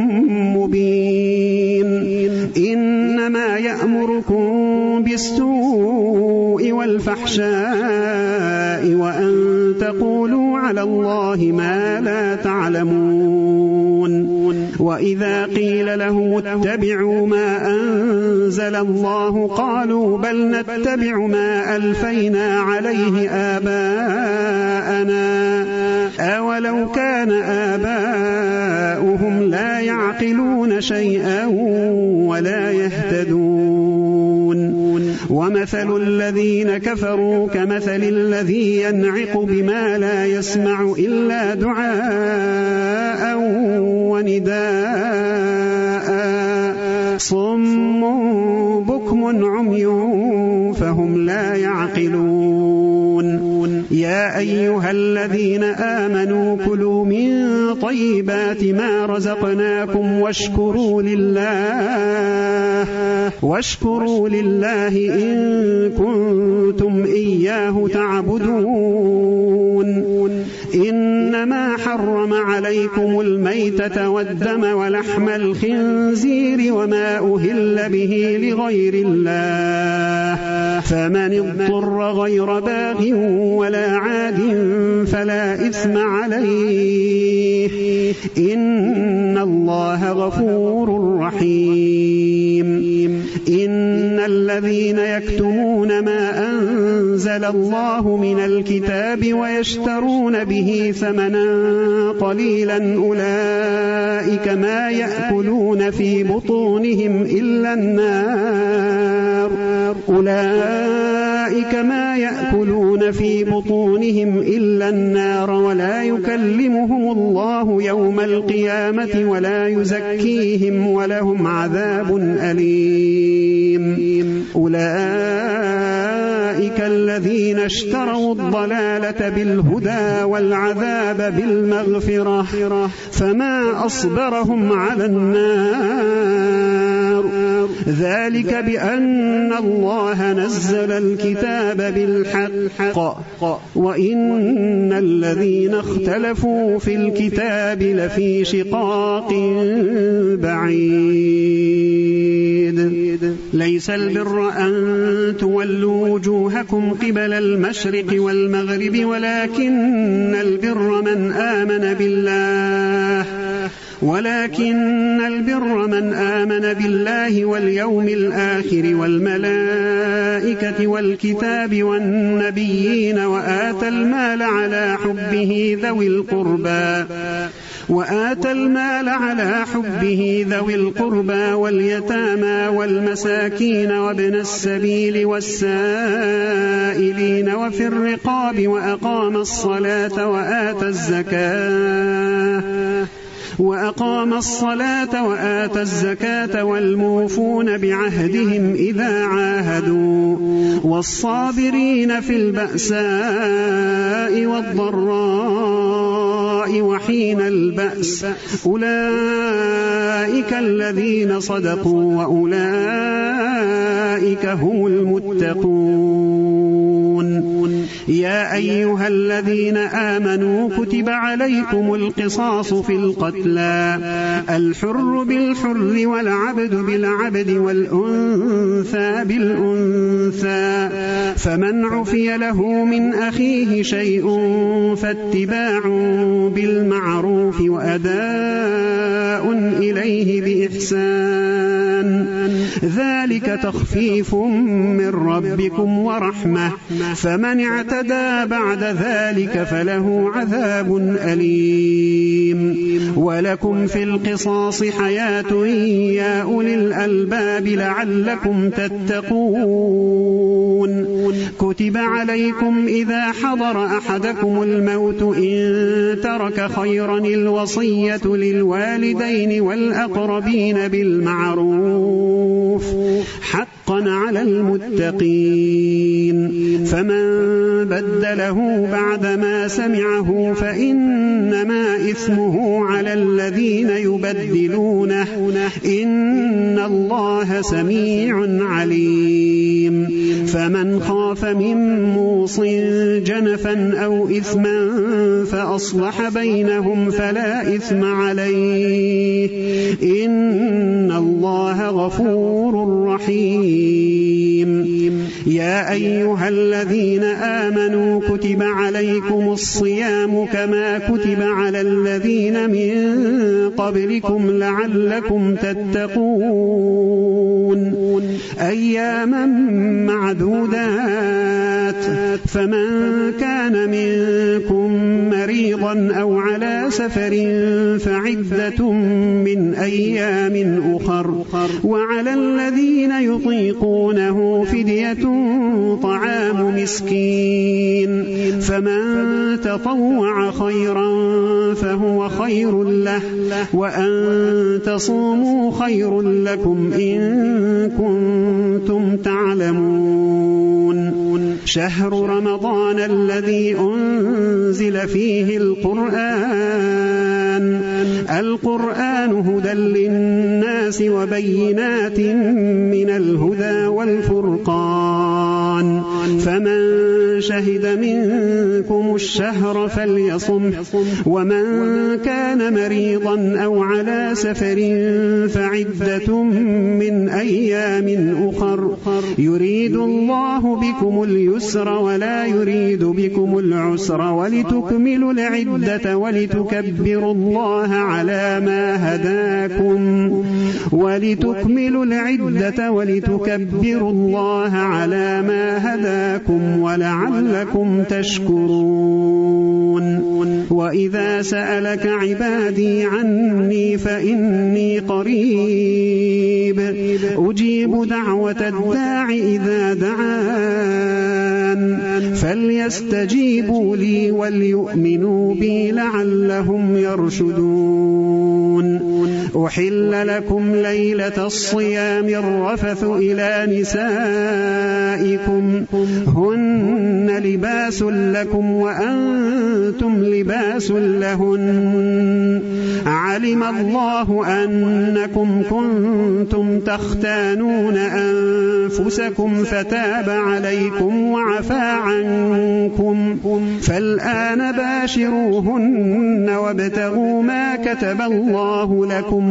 مبين إنما يأمركم بالسوء والفحشاء وأن تقولوا على الله ما لا تعلمون وإذا قيل لهم اتبعوا ما أنزل الله قالوا بل نتبع ما ألفينا عليه آباءنا أولو كان آباؤهم لا يعقلون شيئا ولا يهتدون ومثل الذين كفروا كمثل الذي ينعق بما لا يسمع إلا دعاء ونداء صم بكم عمي فهم لا يعقلون يا أيها الذين آمنوا كلوا من طيبات ما رزقناكم واشكروا لله إن كنتم إياه تعبدون إنما حرم عليكم الميتة والدم ولحم الخنزير وما أهل به لغير الله فمن اضطر غير باغ ولا عاد فلا إثم عليه إن الله غفور رحيم إن الذين يكتمون ما أنزل الله من الكتاب ويشترون به ثمنا قليلا أولئك ما يأكلون في بطونهم إلا النار ولا يكلمهم الله يوم القيامة ولا يزكيهم ولهم عذاب أليم أولئك الذين اشتروا الضلالة بالهدى والعذاب بالمغفرة فما أصبرهم على النار ذلك بأن الله نزل الكتاب بالحق وإن الذين اختلفوا في الكتاب لفي شقاق بعيد ليس البر أن تولوا وجوهكم قبل المشرق والمغرب ولكن البر من آمن بالله واليوم الآخر والملائكة والكتاب والنبيين وآتى المال على حبه ذوي القربى واليتامى والمساكين وابن السبيل والسائلين وفي الرقاب وأقام الصلاة وآتى الزكاة والموفون بعهدهم إذا عاهدوا والصابرين في البأساء والضراء وحين البأس أولئك الذين صدقوا وأولئك هم المتقون يا أيها الذين آمنوا كتب عليكم القصاص في القتلى الحر بالحر والعبد بالعبد والأنثى بالأنثى فمن عفي له من أخيه شيء فاتباع بالمعروف وأداء إليه بإحسان ذلك ذلك تخفيف من ربكم ورحمة، فمن اعتدى بعد ذلك فله عذاب أليم. ولكم في القصاص حياة يا أولي الألباب لعلكم تتقون. كتب عليكم إذا حضر أحدكم الموت إن ترك خيرا الوصية للوالدين والأقربين بالمعروف حقا على المتقين، فمن بدله بعدما سمعه فإنما إثمه على الذين يبدلونه، إن الله سميع عليم. فمن خاف من موص جنفا أو إثما فأصلح بينهم فلا إثم عليه، إن الله غفور رحيم. يا أيها الذين آمنوا كتب عليكم الصيام كما كتب على الذين من قبلكم لعلكم تتقون، أياما معدودات، فمن كان منكم مريضا أو على سفر فعدة من أيام أخر، وعلى الذين يطيقونه فدية طعام مسكين، فمن تطوع خيرا فهو خير له، وأن تصوموا خير لكم إن كنتم تعلمون. شهر رمضان الذي أنزل فيه القرآن هدى للناس وبينات من الهدى والفرقان، فمن شهد منكم الشهر فليصم، ومن كان مريضا أو على سفر فعدة من أيام أخر، يريد الله بكم اليسر ولا يريد بكم العسر، ولتكملوا العدة ولتكبروا الله على ما هداكم ولعلكم تشكرون. وإذا سألك عبادي عني فإني قريب أجيب دعوة الداع إذا دعان، فليستجيبوا لي وليؤمنوا بي لعلهم يرشدون. أحل لكم ليلة الصيام الرفث إلى نسائكم هن لباس لكم وأنتم لباس لهن، علم الله أنكم كنتم تختانون أنفسكم فتاب عليكم وعفى عنكم، فالآن باشروهن وابتغوا ما كتب الله لكم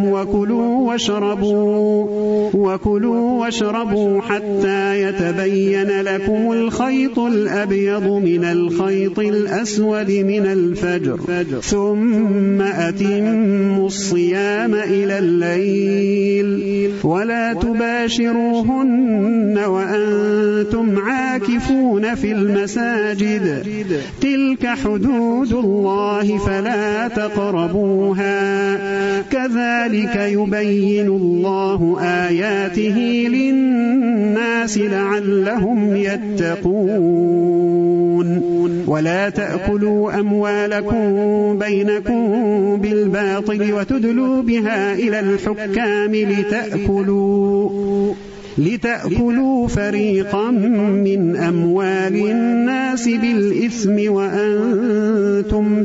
وكلوا واشربوا حتى يتبين لكم الخيط الأبيض من الخيط الأسود من الفجر، ثم أتموا الصيام إلى الليل، ولا تباشروهن وأنتم عاكفون في المساجد، تلك حدود الله فلا تقربوها، كذلك يبين الله آياته للناس لعلهم يتقون. ولا تأكلوا أموالكم بينكم بالباطل وتدلوا بها إلى الحكام لتأكلوا فريقا من أموال الناس بالإثم وأنتم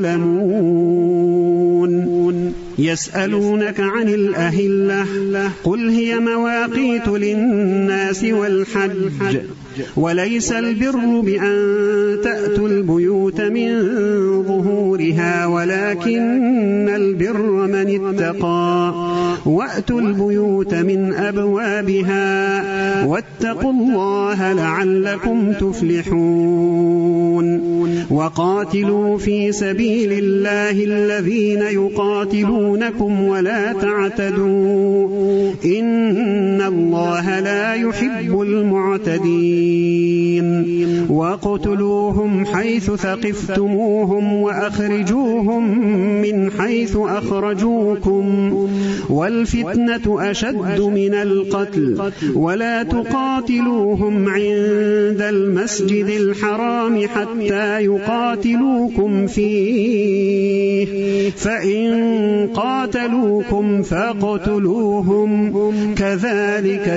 تعلمون. يسألونك عن الأهلة قل هي مواقيت للناس والحج، وليس البر بأن تأتوا البيوت من ظهورها ولكن البر من اتقى وأتوا البيوت من أبوابها واتقوا الله لعلكم تفلحون وقاتلوا في سبيل الله الذين يقاتلونكم ولا تعتدوا إن الله لا يحب المعتدين وقتلوهم حيث ثقفتموهم وأخرجوهم من حيث أخرجوكم والفتنة أشد من القتل ولا تقاتلوهم عند المسجد الحرام حتى يقاتلوكم فيه فإن قاتلوكم فاقتلوهم كذلك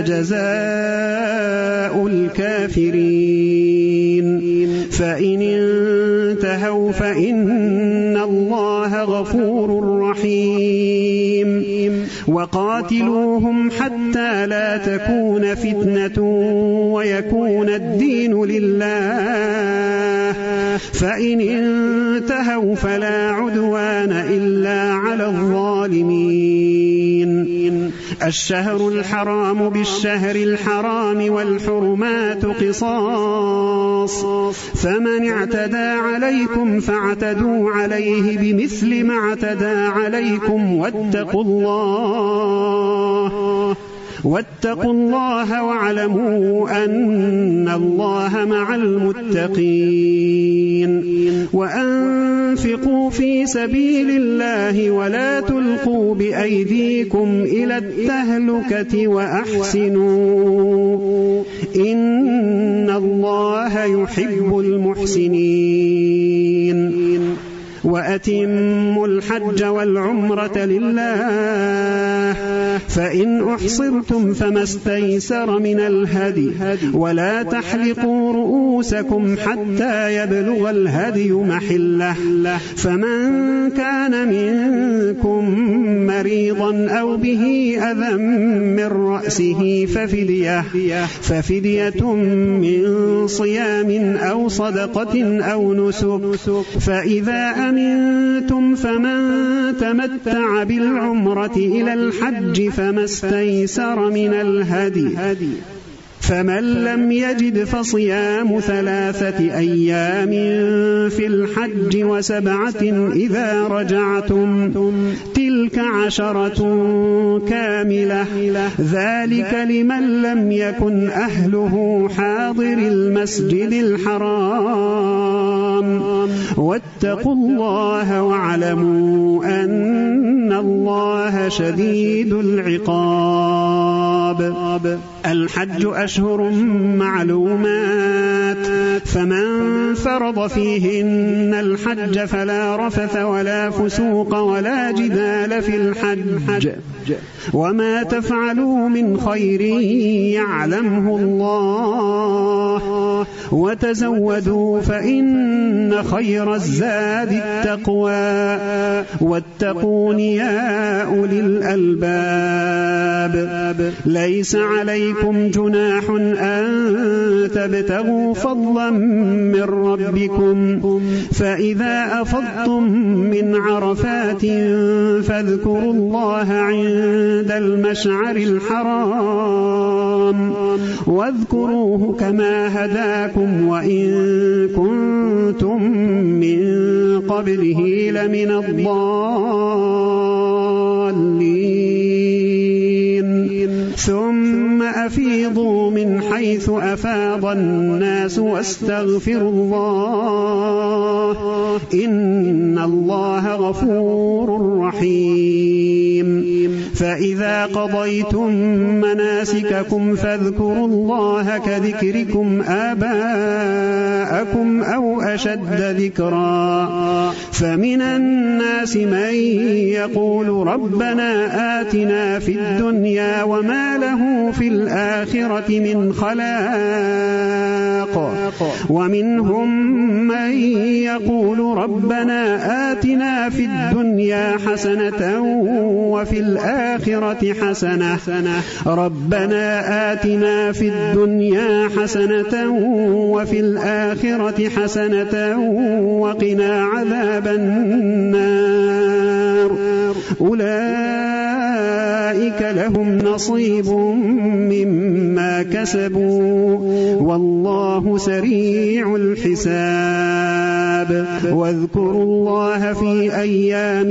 جزاء الكافرين فإن انتهوا فإن الله غفور رحيم وقاتلوهم حتى لا تكون فتنة ويكون الدين لله فإن انتهوا فلا عدوان إلا على الظالمين الشهر الحرام بالشهر الحرام والحرمات قصاص فمن اعتدى عليكم فاعتدوا عليه بمثل ما اعتدى عليكم واتقوا الله واعلموا أن الله مع المتقين وأنفقوا في سبيل الله ولا تلقوا بأيديكم إلى التهلكة وأحسنوا إن الله يحب المحسنين وأتموا الحج والعمرة لله فإن أحصرتم فما استيسر من الهدي ولا تحلقوا رؤوسكم حتى يبلغ الهدي محله فمن كان منكم مريضا أو به أذى من رأسه ففدية من صيام أو صدقة أو نسك فإذا أمنتم فمن تمتع بالعمرة إلى الحج فما استيسر من الهدي فمن لم يجد فصيام 3 أيام في الحج و7 إذا رجعتم تلك 10 كاملة ذلك لمن لم يكن أهله حاضر المسجد الحرام واتقوا الله واعلموا أن الله شديد العقاب الحج أشهر معلومات فمن فرض فيهن الحج فلا رفث ولا فسوق ولا جدال في الحج وما تفعلوا من خير يعلمه الله وتزودوا فإن خير الزاد التقوى واتقون يا أولي الألباب ليس عليكم جناح أن تبتغوا فضلا من ربكم فإذا أفضتم من عرفات فاذكروا الله عند المشعر الحرام واذكروه كما هداكم وإن كنتم من قبله لمن الضالين ثم أفيضوا من حيث أفاض الناس واستغفروا الله إن الله غفور رحيم فإذا قضيتم مناسككم فاذكروا الله كذكركم آباءكم أو أشد ذكرا فمن الناس من يقول ربنا آتنا في الدنيا وما له في الآخرة من خلاق ومنهم من يقول ربنا آتنا في الدنيا حسنة وفي الآخرة الآخرة حسنة ربنا آتنا في الدنيا حسنة وفي الآخرة حسنة وقنا عذاب النار أولئك لهم نصيب مما كسبوا والله سريع الحساب واذكروا الله في أيام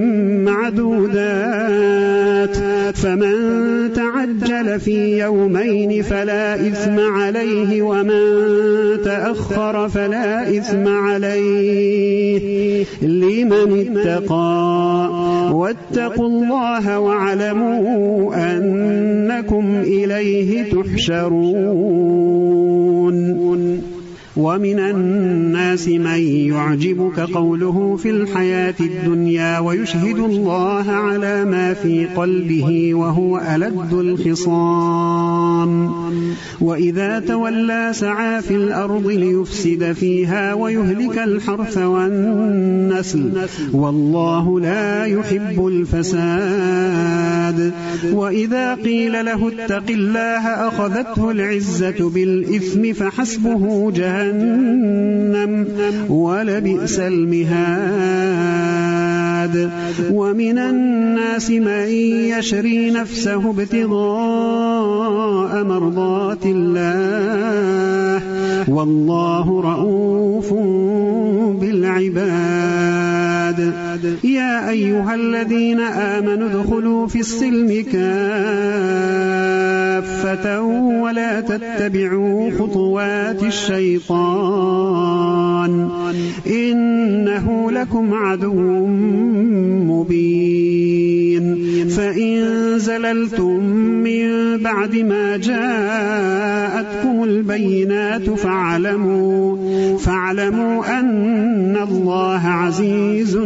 معدودات فمن تعجل في يومين فلا إثم عليه ومن تأخر فلا إثم عليه لمن اتقى واتقوا الله واعلموا أنكم إليه تحشرون ومن الناس من يعجبك قوله في الحياة الدنيا ويشهد الله على ما في قلبه وهو ألد الخصام وإذا تولى سعى في الأرض ليفسد فيها ويهلك الحرث والنسل والله لا يحب الفساد وإذا قيل له اتق الله أخذته العزة بالإثم فحسبه جهنم ولبئس المهاد ومن الناس من يشري نفسه ابتغاء مرضات الله والله رؤوف بالعباد يا أيها الذين آمنوا ادخلوا في السلم كافة ولا تتبعوا خطوات الشيطان إنه لكم عدو مبين فإن زللتم من بعد ما جاءتكم البينات فاعلموا أن الله عزيز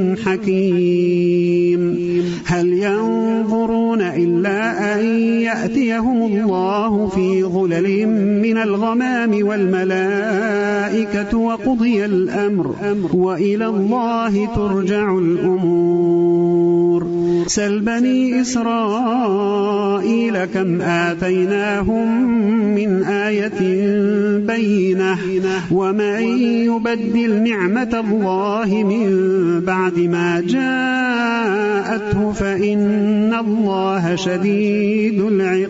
حكيم هل ينظرون إلا أن يأتيهم الله في ظلل من الغمام والملائكة وقضي الأمر وإلى الله ترجع الأمور سل بني إسرائيل كم آتيناهم من آية بينة ومن يبدل نعمة الله من بعد ما جاءته فإن الله شديد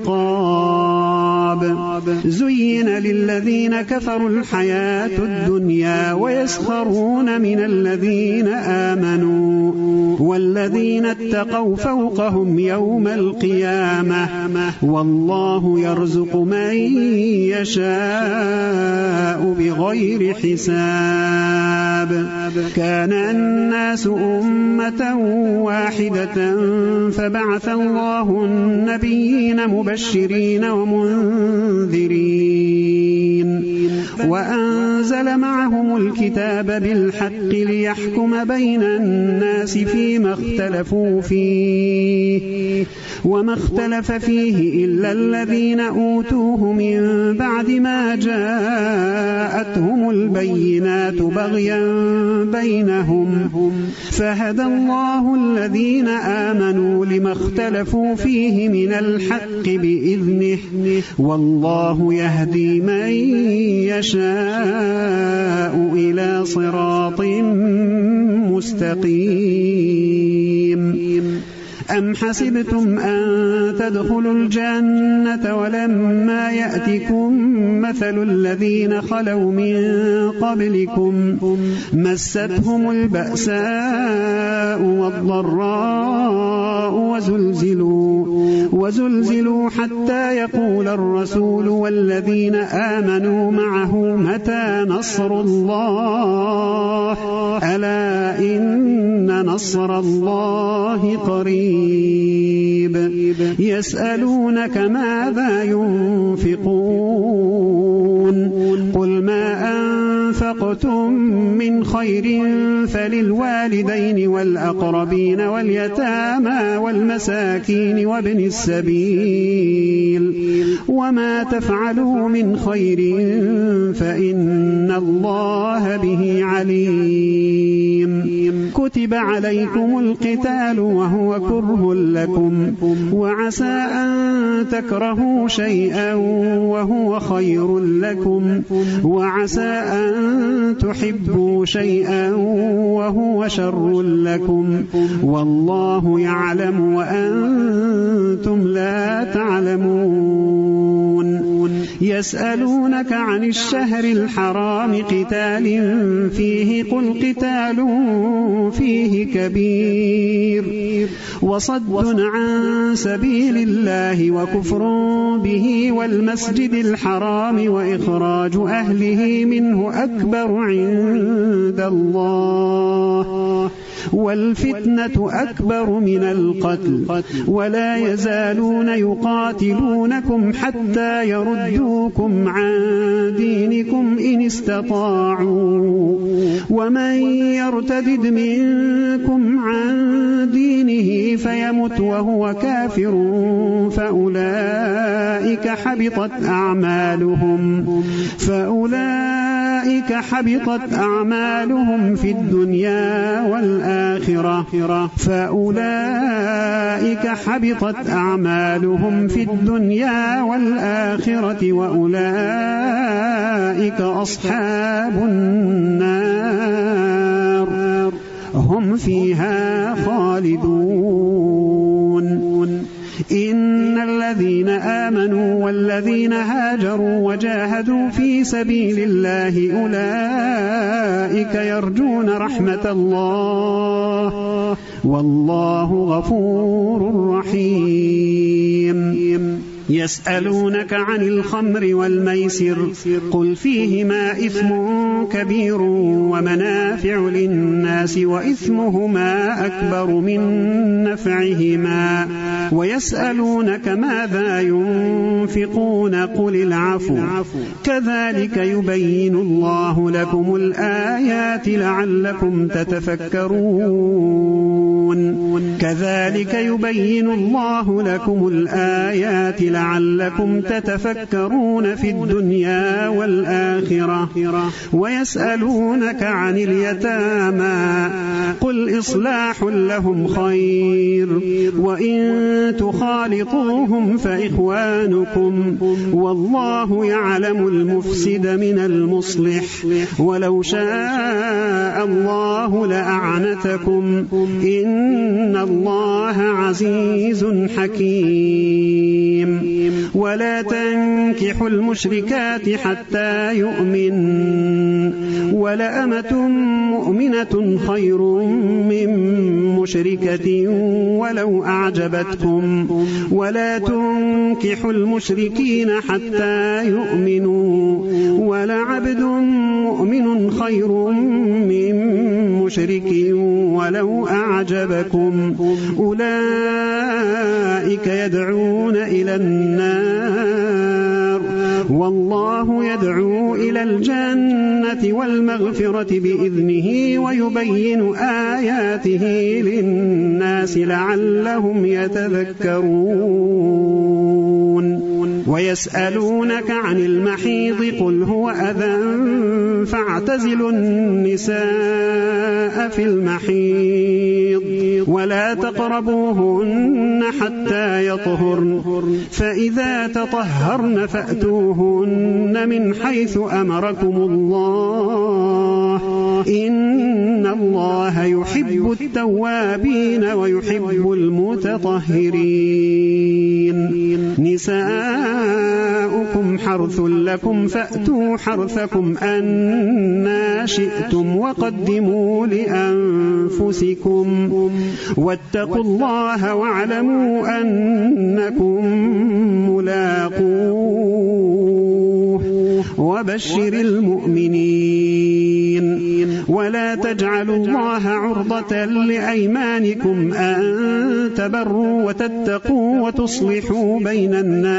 العقاب زين للذين كفروا الحياة الدنيا ويسخرون من الذين آمنوا والذين اتقوا فوقهم يوم القيامة والله يرزق من يشاء بغير حساب كان الناس أمة واحدة فبعث الله النبيين مبشرين ومنذرين وأنزل معهم الكتاب بالحق ليحكم بين الناس فيما اختلفوا فيه وما اختلف فيه إلا الذين أوتوه من بعد ما جاءتهم البينات بغيا بينهم فهدى الله الذين آمنوا لما اختلفوا فيه من الحق بإذنه والله يهدي من يشاء إلى صراط مستقيم أم حسبتم أن تدخلوا الجنة ولما يأتكم مثل الذين خلوا من قبلكم مستهم البأساء والضراء وزلزلوا حتى يقول الرسول والذين آمنوا معه متى نصر الله ألا إن نصر الله قريب يسألونك ماذا ينفقون قل ما أنفقتم أنفقتم من خير فللوالدين والأقربين واليتامى والمساكين وابن السبيل وما تفعلوا من خير فإن الله به عليم. كتب عليكم القتال وهو كره لكم وعسى أن تكرهوا شيئا وهو خير لكم وعسى أن تحبوا شيئا وهو شر لكم والله يعلم وأنتم لا تعلمون. يسألونك عن الشهر الحرام قتال فيه قل قتال فيه كبير وصد عن سبيل الله وكفر به والمسجد الحرام وإخراج أهله منه أكبر عند الله والفتنة أكبر من القتل ولا يزالون يقاتلونكم حتى يردوكم عن دينكم إن استطاعوا ومن يرتد منكم عن دينه فيمت وهو كافر فأولئك حبطت أعمالهم في الدنيا والآخرة وأولئك أصحاب النار هم فيها خالدون. إن الذين آمنوا والذين هاجروا وجاهدوا في سبيل الله أولئك يرجون رحمة الله والله غفور رحيم. يسألونك عن الخمر والميسر قل فيهما إثم كبير ومنافع للناس وإثمهما أكبر من نفعهما ويسألونك ماذا ينفقون قل العفو كذلك يبين الله لكم الآيات لعلكم تتفكرون في الدنيا والآخرة. ويسألونك عن اليتامى قل إصلاح لهم خير وإن تخالطوهم فإخوانكم والله يعلم المفسد من المصلح ولو شاء الله لأعنتكم إن الله عزيز حكيم. ولا تنكحوا المشركات حتى يؤمن ولأمة مؤمنة خير من مشركة ولو أعجبتكم ولا تنكحوا المشركين حتى يؤمنوا ولعبد مؤمن خير من مشرك ولو أعجبكم أولئك يدعون إلى النار والله يدعو إلى الجنة والمغفرة بإذنه ويبين آياته للناس لعلهم يتذكرون. ويسألونك عن المحيض قل هو أذى فاعتزلوا النساء في المحيض ولا تقربوهن حتى يطهرن فإذا تطهرن فأتوهن من حيث أمركم الله إن الله يحب التوابين ويحب المتطهرين. نساؤكم حرث لكم فأتوا حرثكم أنى شئتم وقدموا لأنفسكم واتقوا الله واعلموا أنكم ملاقوه وبشر المؤمنين. ولا تجعلوا الله عرضة لأيمانكم أن تبروا وتتقوا وتصلحوا بين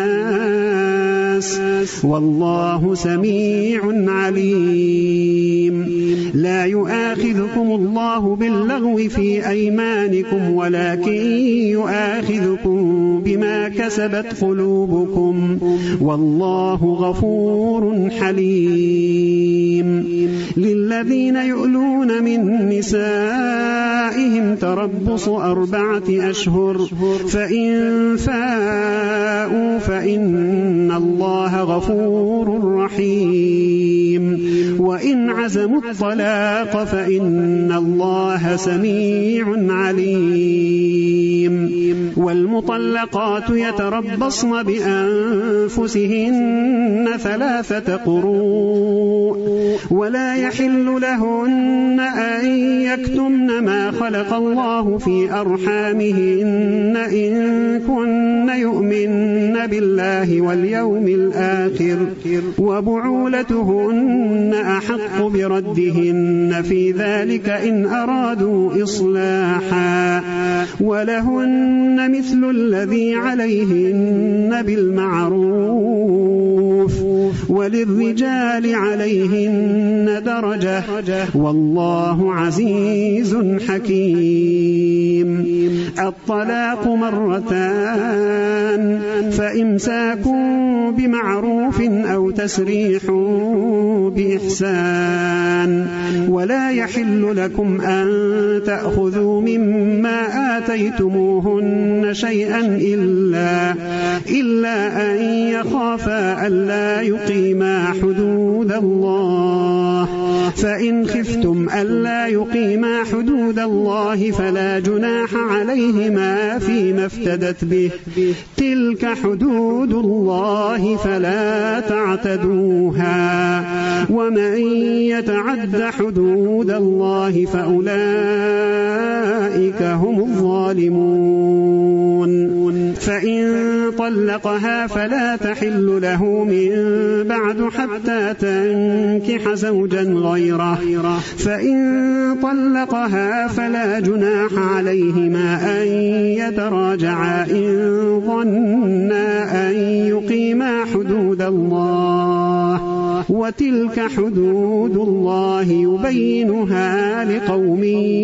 الناس والله سميع عليم. لا يؤاخذكم الله باللغو في أيمانكم ولكن يؤاخذكم بما كسبت قلوبكم والله غفور حليم. للذين يؤلون من نسائهم تربص 4 أشهر فإن فاءوا فإن الله غفور رحيم. وإن عزموا الطلاق فإن الله سميع عليم. والمطلقات يتربصن بأنفسهن 3 قروء ولا يحل لهن أن يكتمن ما خلق الله في أرحامهن إن كن يؤمن بالله واليوم الآخر وبعولتهن أحق بردهن في ذلك إن أرادوا إصلاحا ولهن مثل الذي عليهن بالمعروف وللرجال عليهن درجة والله عزيز حكيم. الطلاق 2 فإمساك بمعروف أو تسريح بإحسان. ولا يحل لكم أن تأخذوا مما آتيتموهن شيئا إلا أن يخافا ألا يقيما حدود الله فإن خفتم ألا يقيما حدود الله فلا جناح عليهما فيما افتدت به تلك حدود الله فلا تعتدوها ومن يتعد حدود الله فأولئك هم الظالمون. فإن طلقها فلا تحل له من بعد حتى تنكح زوجا غيره فإن طلقها فلا جناح عليهما أن يتراجعا إن ظنا أن يقيما حدود الله وتلك حدود الله يبينها لقوم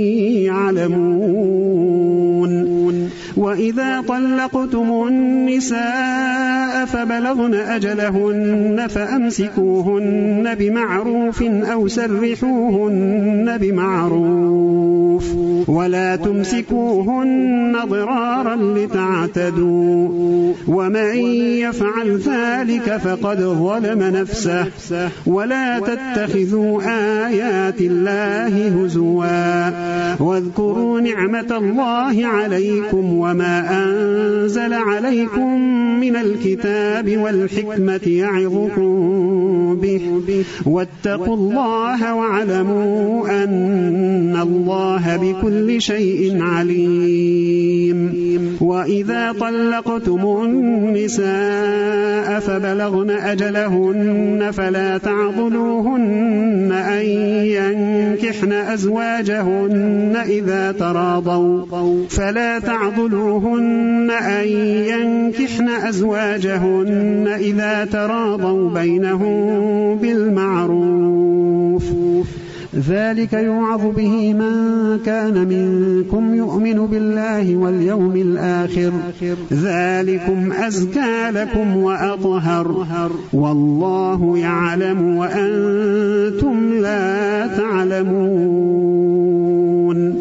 يعلمون. وإذا طلقتم النساء فبلغن أجلهن فأمسكوهن بمعروف أو سرحوهن بمعروف ولا تمسكوهن ضرارا لتعتدوا ومن يفعل ذلك فقد ظلم نفسه. ولا تتخذوا آيات الله هزوا واذكروا نعمة الله عليكم وما أنزل عليكم من الكتاب والحكمة يعظكم به واتقوا الله واعلموا أن الله بكل شيء عليم. وإذا طلقتم النساء فبلغن أجلهن فلا تعضلوهن أن ينكحن أزواجهن إذا تراضوا بينهم بالمعروف ذلك يوعظ به من كان منكم يؤمن بالله واليوم الآخر ذلكم أزكى لكم وأطهر والله يعلم وأنتم لا تعلمون.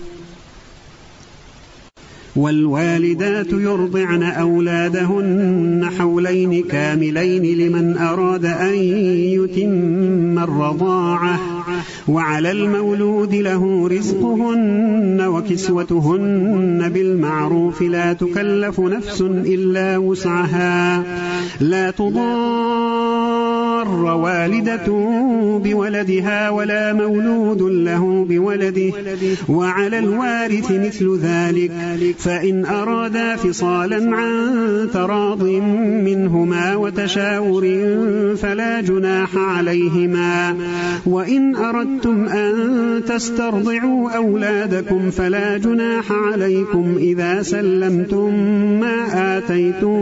والوالدات يرضعن أولادهن حولين كاملين لمن أراد أن يتم الرضاعة وعلى المولود له رزقهن وكسوتهن بالمعروف لا تكلف نفس إلا وسعها لا تضار تضار والدة بولدها ولا مولود له بولده وعلى الوارث مثل ذلك فإن أرادا فصالا عن تراض منهما وتشاور فلا جناح عليهما وإن أردتم أن تسترضعوا أولادكم فلا جناح عليكم إذا سلمتم ما آتيتم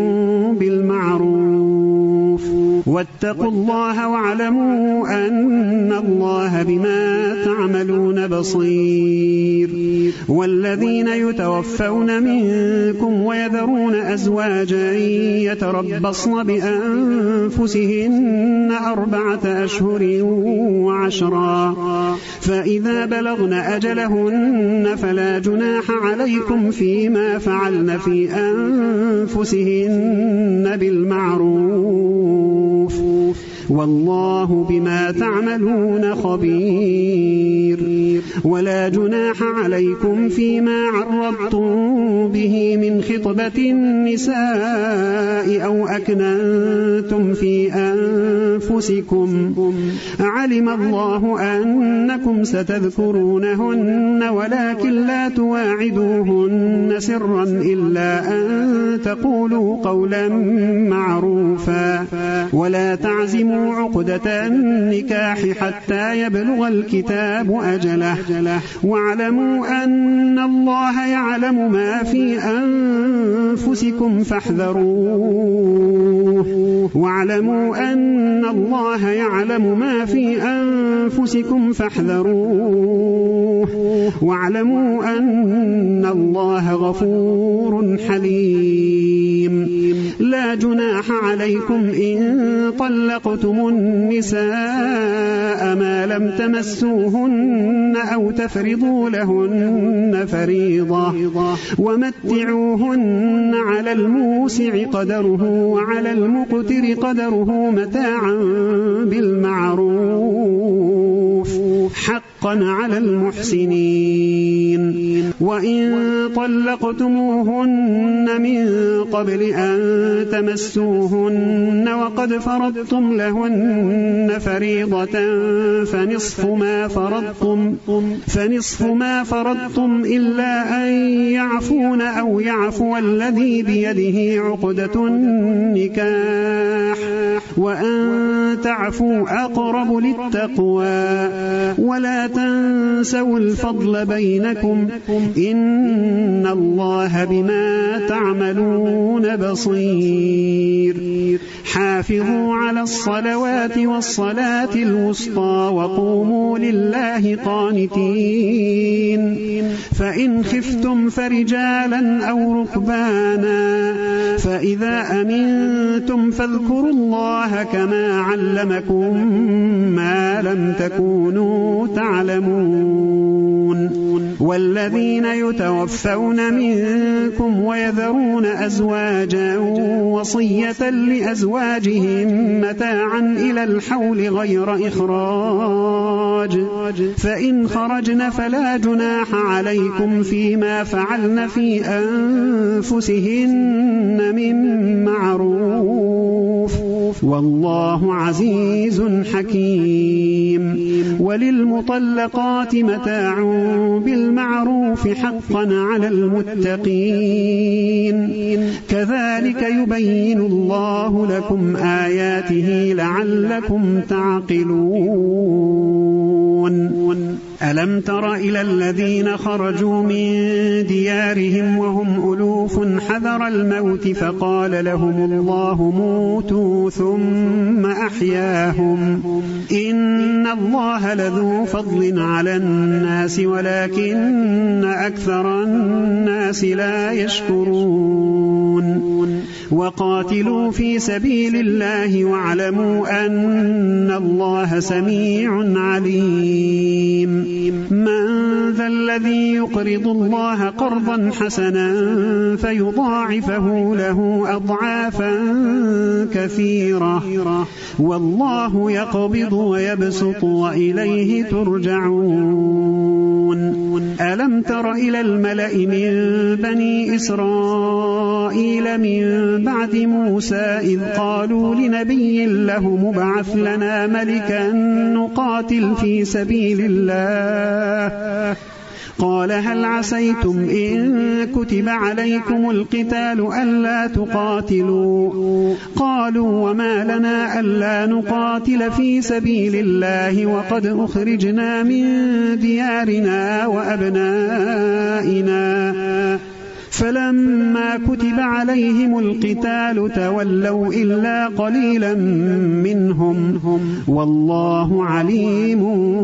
بالمعروف واتقوا الله واعلموا أن الله بما تعملون بصير والذين يتوفون منكم ويذرون أزواجا يتربصن بأنفسهن 4 أشهر وعشرا فإذا بلغن أجلهن فلا جناح عليكم فيما فعلن في أنفسهن بالمعروف والله بما تعملون خبير ولا جناح عليكم فيما عرضتم به من خطبة النساء أو أكننتم في أنفسكم علم الله أنكم ستذكرونهن ولكن لا تواعدوهن سرا إلا أن تقولوا قولا معروفا ولا تعزموا عقدة النكاح حتى يبلغ الكتاب أجله واعلموا أن الله يعلم ما في أنفسكم فاحذروه واعلموا أن الله يعلم ما في أنفسكم فاحذروه واعلموا أن الله غفور حليم لا جناح عليكم إن طلقتم النساء ما لم تمسوهن أو تفرضوا لهن فريضة ومتعوهن على الموسع قدره وعلى المقتر قدره متاعا بالمعروف حقا على المحسنين وإن طلقتموهن من قبل أن تمسوهن وقد فرضتم لهن فريضة فنصف ما فرضتم إلا أن يعفون أو يعفو الذي بيده عقدة النكاح وأن تعفوا أقرب للتقوى ولا تنسوا الفضل بينكم إن الله بما تعملون بصير حافظوا على الصلوات والصلاة الوسطى وقوموا لله قانتين فإن خفتم فرجالا أو ركبانا فإذا أمنتم فاذكروا الله كما علمكم ما لم تكونوا تعلمون والذين يتوفون منكم ويذرون أزواجا وصية لأزواجهم متاعا إلى الحول غير إخراج فإن خرجن فلا جناح عليكم فيما فعلن في أنفسهن من معروف والله عزيز حكيم وللمطلقات متاع بالمعروف حقا على المتقين كذلك يبين الله لكم آياته لعلكم تعقلون ألم تر إلى الذين خرجوا من ديارهم وهم ألوف حذر الموت فقال لهم الله موتوا ثم أحياهم إن الله لذو فضل على الناس ولكن أكثر الناس لا يشكرون وقاتلوا في سبيل الله واعلموا أن الله سميع عليم من ذا الذي يقرض الله قرضا حسنا فيضاعفه له أضعافا كثيرة والله يقبض ويبسط وإليه ترجعون ألم تر إلى الملأ من بني إسرائيل من من بعد موسى إذ قالوا لنبي له مبعث لنا ملكا نقاتل في سبيل الله قال هل عسيتم إن كتب عليكم القتال ألا تقاتلوا قالوا وما لنا ألا نقاتل في سبيل الله وقد أخرجنا من ديارنا وأبنائنا فلما كتب عليهم القتال تولوا إلا قليلا منهم والله عليم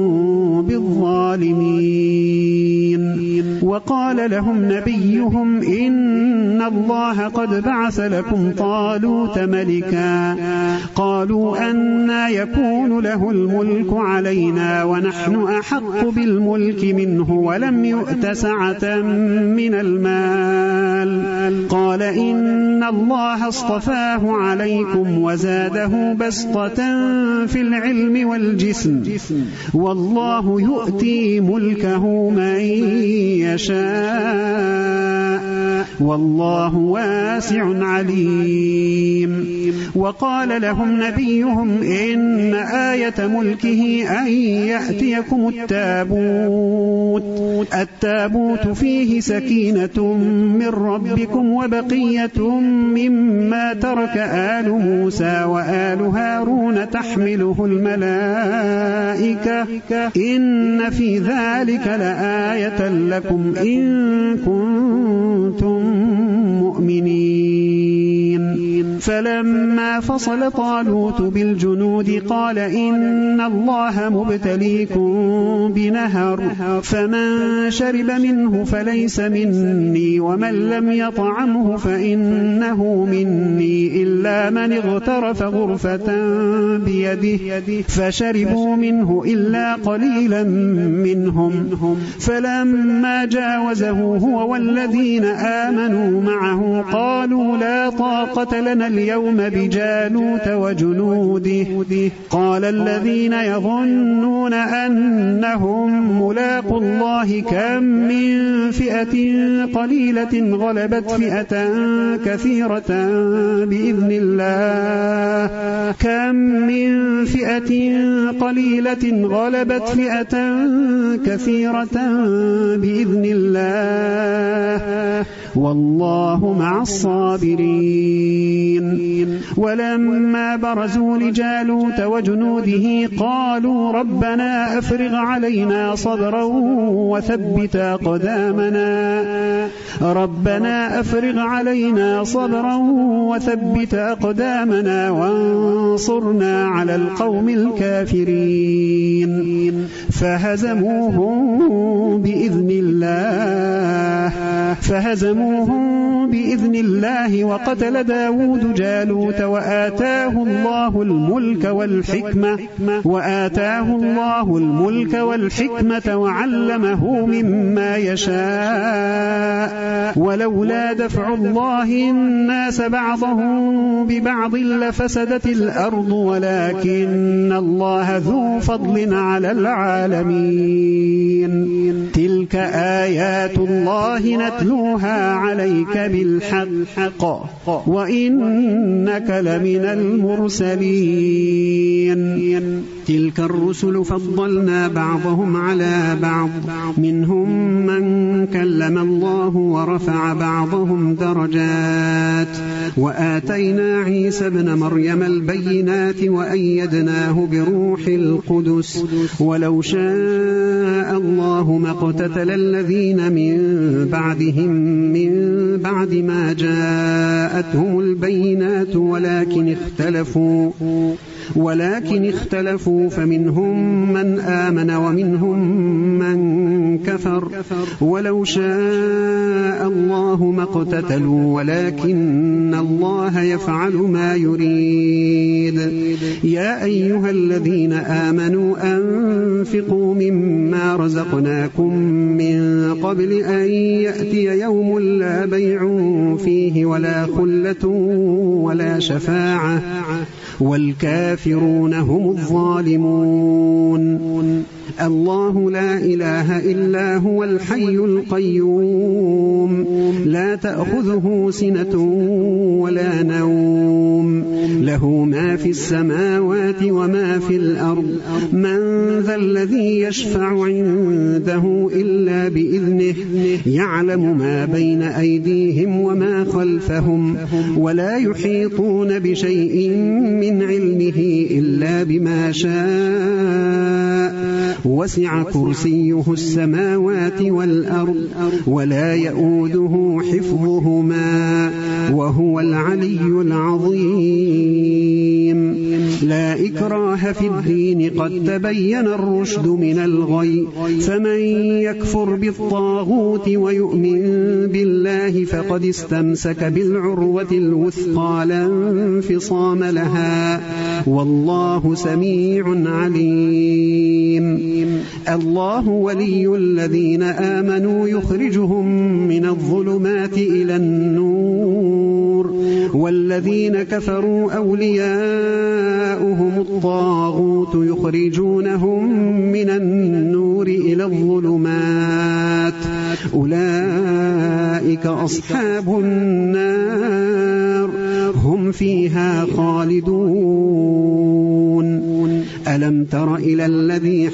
بالظالمين وقال لهم نبيهم إن الله قد بعث لكم طالوت ملكا قالوا أنى يكون له الملك علينا ونحن أحق بالملك منه ولم يؤت سعة من المال قال إن الله اصطفاه عليكم وزاده بسطة في العلم والجسم والله يؤتي ملكه من يشاء والله واسع عليم وقال لهم نبيهم إن آية ملكه أن يأتيكم التابوت فيه سكينة من ربكم وبقية مما ترك آل موسى وآل هارون تحمله الملائكة إن في ذلك لآية لكم إن كنتم مؤمنين فلما فصل طالوت بالجنود قال إن الله مبتليكم بنهر فمن شرب منه فليس مني ومن لم يطعمه فإنه مني إلا من اغترف غرفة بيده فشربوا منه إلا قليلا منهم فلما جاوزه هو والذين آمنوا معه قالوا لا طاقة لنا اليوم بجالوت وجنوده قال الذين يظنون أنهم ملاقوا الله كم من فئة قليلة غلبت فئة كثيرة بإذن الله كم من فئة قليلة غلبت فئة كثيرة بإذن الله والله مع الصابرين ولما برزوا لجالوت وجنوده قالوا ربنا أفرغ علينا صبرا وثبت أقدامنا وانصرنا على القوم الكافرين فهزموهم بإذن الله وقتل داود جالوت وآتاه الله الملك والحكمة وعلمه مما يشاء ولولا دفع الله الناس بعضهم ببعض لفسدت الأرض ولكن الله ذو فضل على العالمين تلك آيات الله نتلوها عليك بالحق وإنك لمن المرسلين تلك الرسل فضلنا بعضهم على بعض منهم من كلم الله ورفع بعضهم درجات وآتينا عيسى ابن مريم البينات وأيدناه بروح القدس ولو شاء الله ما اقتتل الذين من بعدهم من بعد ما جاءتهم البينات ولكن اختلفوا فمنهم من آمن ومنهم من كفر ولو شاء الله ما اقتتلوا ولكن الله يفعل ما يريد يا أيها الذين آمنوا أنفقوا مما رزقناكم من قبل أن يأتي يوم لا بيع فيه ولا خلة ولا شفاعة والكافرون هم الظالمون الله لا إله إلا هو الحي القيوم لا لا تأخذه سنة ولا نوم له ما في السماوات وما في الأرض من ذا الذي يشفع عنده إلا بإذنه يعلم ما بين أيديهم وما خلفهم ولا يحيطون بشيء من علمه إلا بما شاء وسع كرسيه السماوات والأرض ولا يؤوده حفظهما وهو العلي العظيم لا إكراه في الدين قد تبين الرشد من الغي فمن يكفر بالطاغوت ويؤمن بالله فقد استمسك بالعروة الوثقى لا انفصام لها والله سميع عليم الله ولي الذين آمنوا يخرجهم من الظلمات إلى النور والذين كفروا أولياؤهم الطاغوت يخرجونهم من النور إلى الظلمات أولئك أصحاب النار هم فيها خالدون ألم تر إلى الذي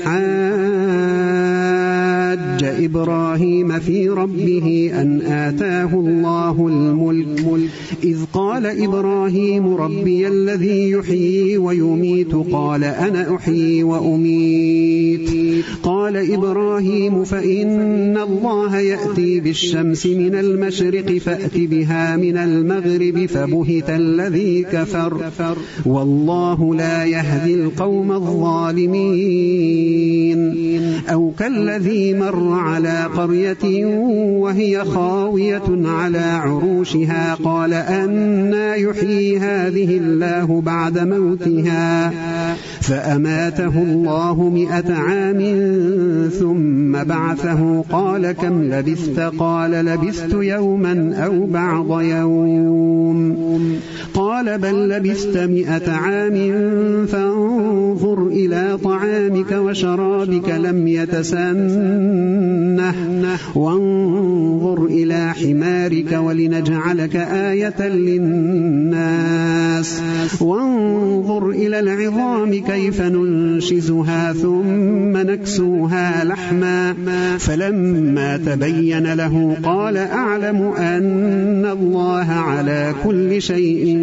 حاج إبراهيم في ربه أن آتاه الله الملك إذ قال إبراهيم ربي الذي يحيي ويميت قال أنا أحيي وأميت قال إبراهيم فإن الله يأتي بالشمس من المشرق فأت بها من المغرب فبهت الذي كفر والله لا يهدي القوم الظالمين أو كالذي مر على قرية وهي خاوية على عروشها قال أنى يحيي هذه الله بعد موتها فأماته الله 100 عام ثم بعثه قال كم لبثت قال لبثت يوما أو بعض يوم قال بل لبثت 100 عام فانظر إلى طعامك وشرابك لم يتسنه وانظر إلى حمارك ولنجعلك آية للناس وانظر إلى العظام كيف ننشزها ثم نكسوها لحما فلما تبين له قال أعلم أن الله على كل شيء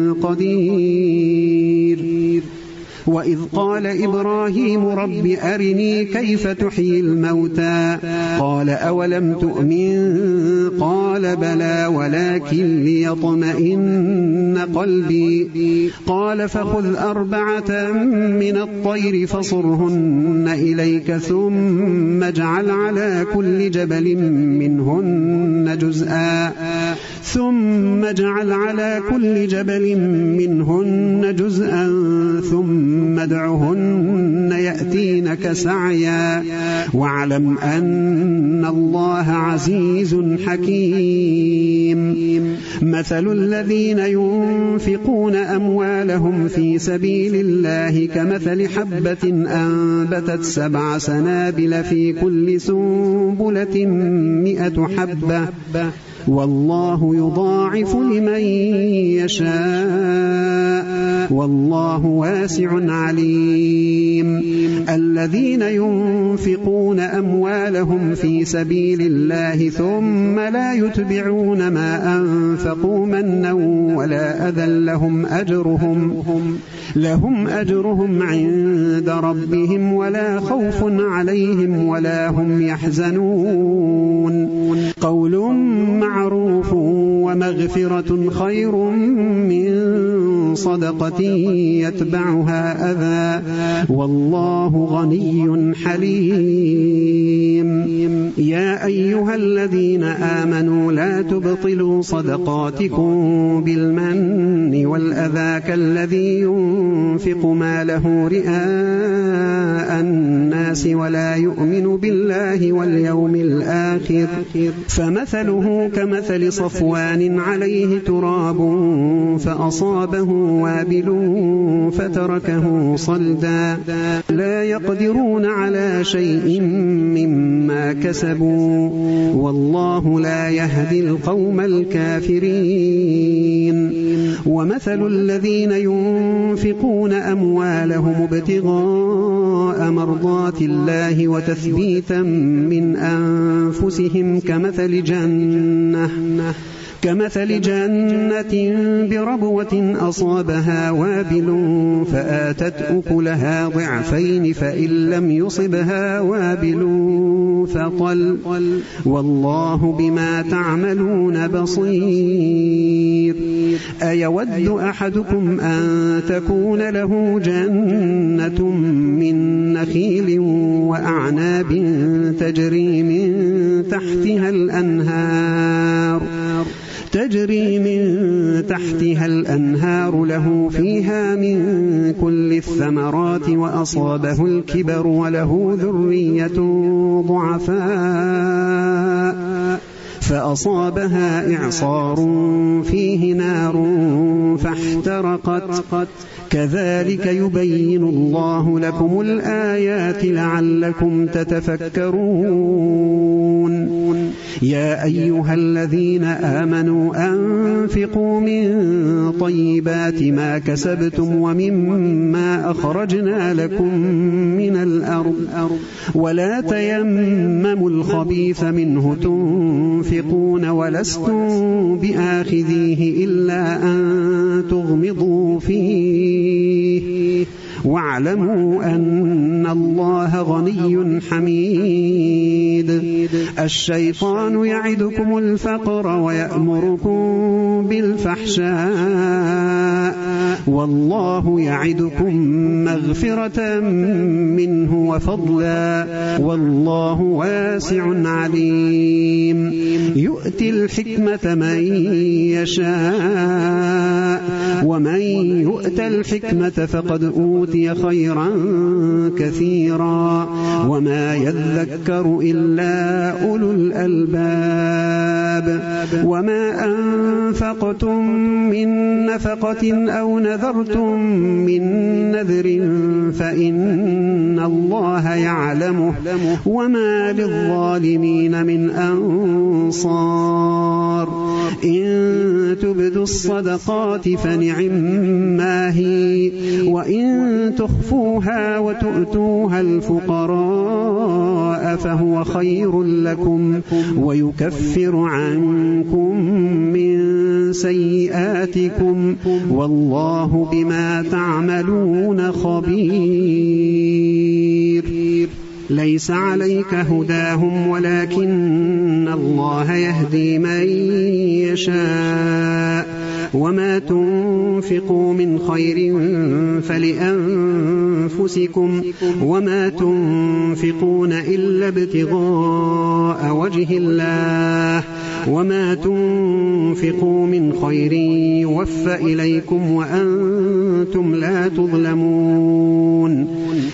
قدير وإذ قال إبراهيم رب أرني كيف تحيي الموتى قال أولم تؤمن قال بلى ولكن ليطمئن قلبي قال فخذ 4 من الطير فصرهن إليك ثم اجعل على كل جبل منهن جزءا ثم ادعهن يأتينك سعيا واعلم أن الله عزيز حكيم مثل الذين ينفقون أموالهم في سبيل الله كمثل حبة أنبتت 7 سنابل في كل سنبلة 100 حبة والله يضاعف لمن يشاء والله واسع عليم الذين ينفقون أموالهم في سبيل الله ثم لا يتبعون ما أنفقوا منا ولا أذى لهم أجرهم عند ربهم ولا خوف عليهم ولا هم يحزنون قول معروف ومغفرة خير من صدقة يتبعها أذى والله غني حليم يا أيها الذين آمنوا لا تبطلوا صدقاتكم بالمن والأذى كالذي ينفق ماله رئاء الناس ولا يؤمن بالله واليوم الآخر فمثله كمثل صفوان عليه تراب فأصابه وابل فتركه صلدا لا يقدرون على شيء مما كسبوا والله لا يهدي القوم الكافرين ومثل الذين ينفقون أموالهم ابتغاء مرضات الله وتثبيتا من أنفسهم كمثل جنة بربوة أصابها وابل فآتت أكلها ضعفين فإن لم يصبها وابل فطل والله بما تعملون بصير أيود أحدكم أن تكون له جنة من نخيل وأعناب تجري من تحتها الأنهار له فيها من كل الثمرات وأصابه الكبر وله ذرية ضعفاء فأصابها إعصار فيه نار فاحترقت كذلك يبين الله لكم الآيات لعلكم تتفكرون يا أيها الذين آمنوا أنفقوا من طيبات ما كسبتم ومما أخرجنا لكم من الأرض ولا تيمموا الخبيث منه تنفقون ولستم بآخذيه إلا أن تغمضوا فيه واعلموا أن الله غني حميد الشيطان يعدكم الفقر ويأمركم بالفحشاء والله يعدكم مغفرة منه وفضلا والله واسع عليم يؤتي الحكمة من يشاء ومن يؤت الحكمة فقد أوتي خيرا كثيرا وما يذكر إلا أولو الألباب وما أنفقتم من نفقة أو نذرتم من نذر فإن الله يعلمه وما للظالمين من أنصار إن تبدوا الصدقات فنعما هي وإن تخفوها وتؤتوها الفقراء فهو خير لكم ويكفر عنكم من سيئاتكم والله بما تعملون خبير ليس عليك هداهم ولكن الله يهدي من يشاء وما تنفقوا من خير فلأنفسكم وما تنفقون إلا ابتغاء وجه الله وما تنفقوا من خير يوفى إليكم وأنتم لا تظلمون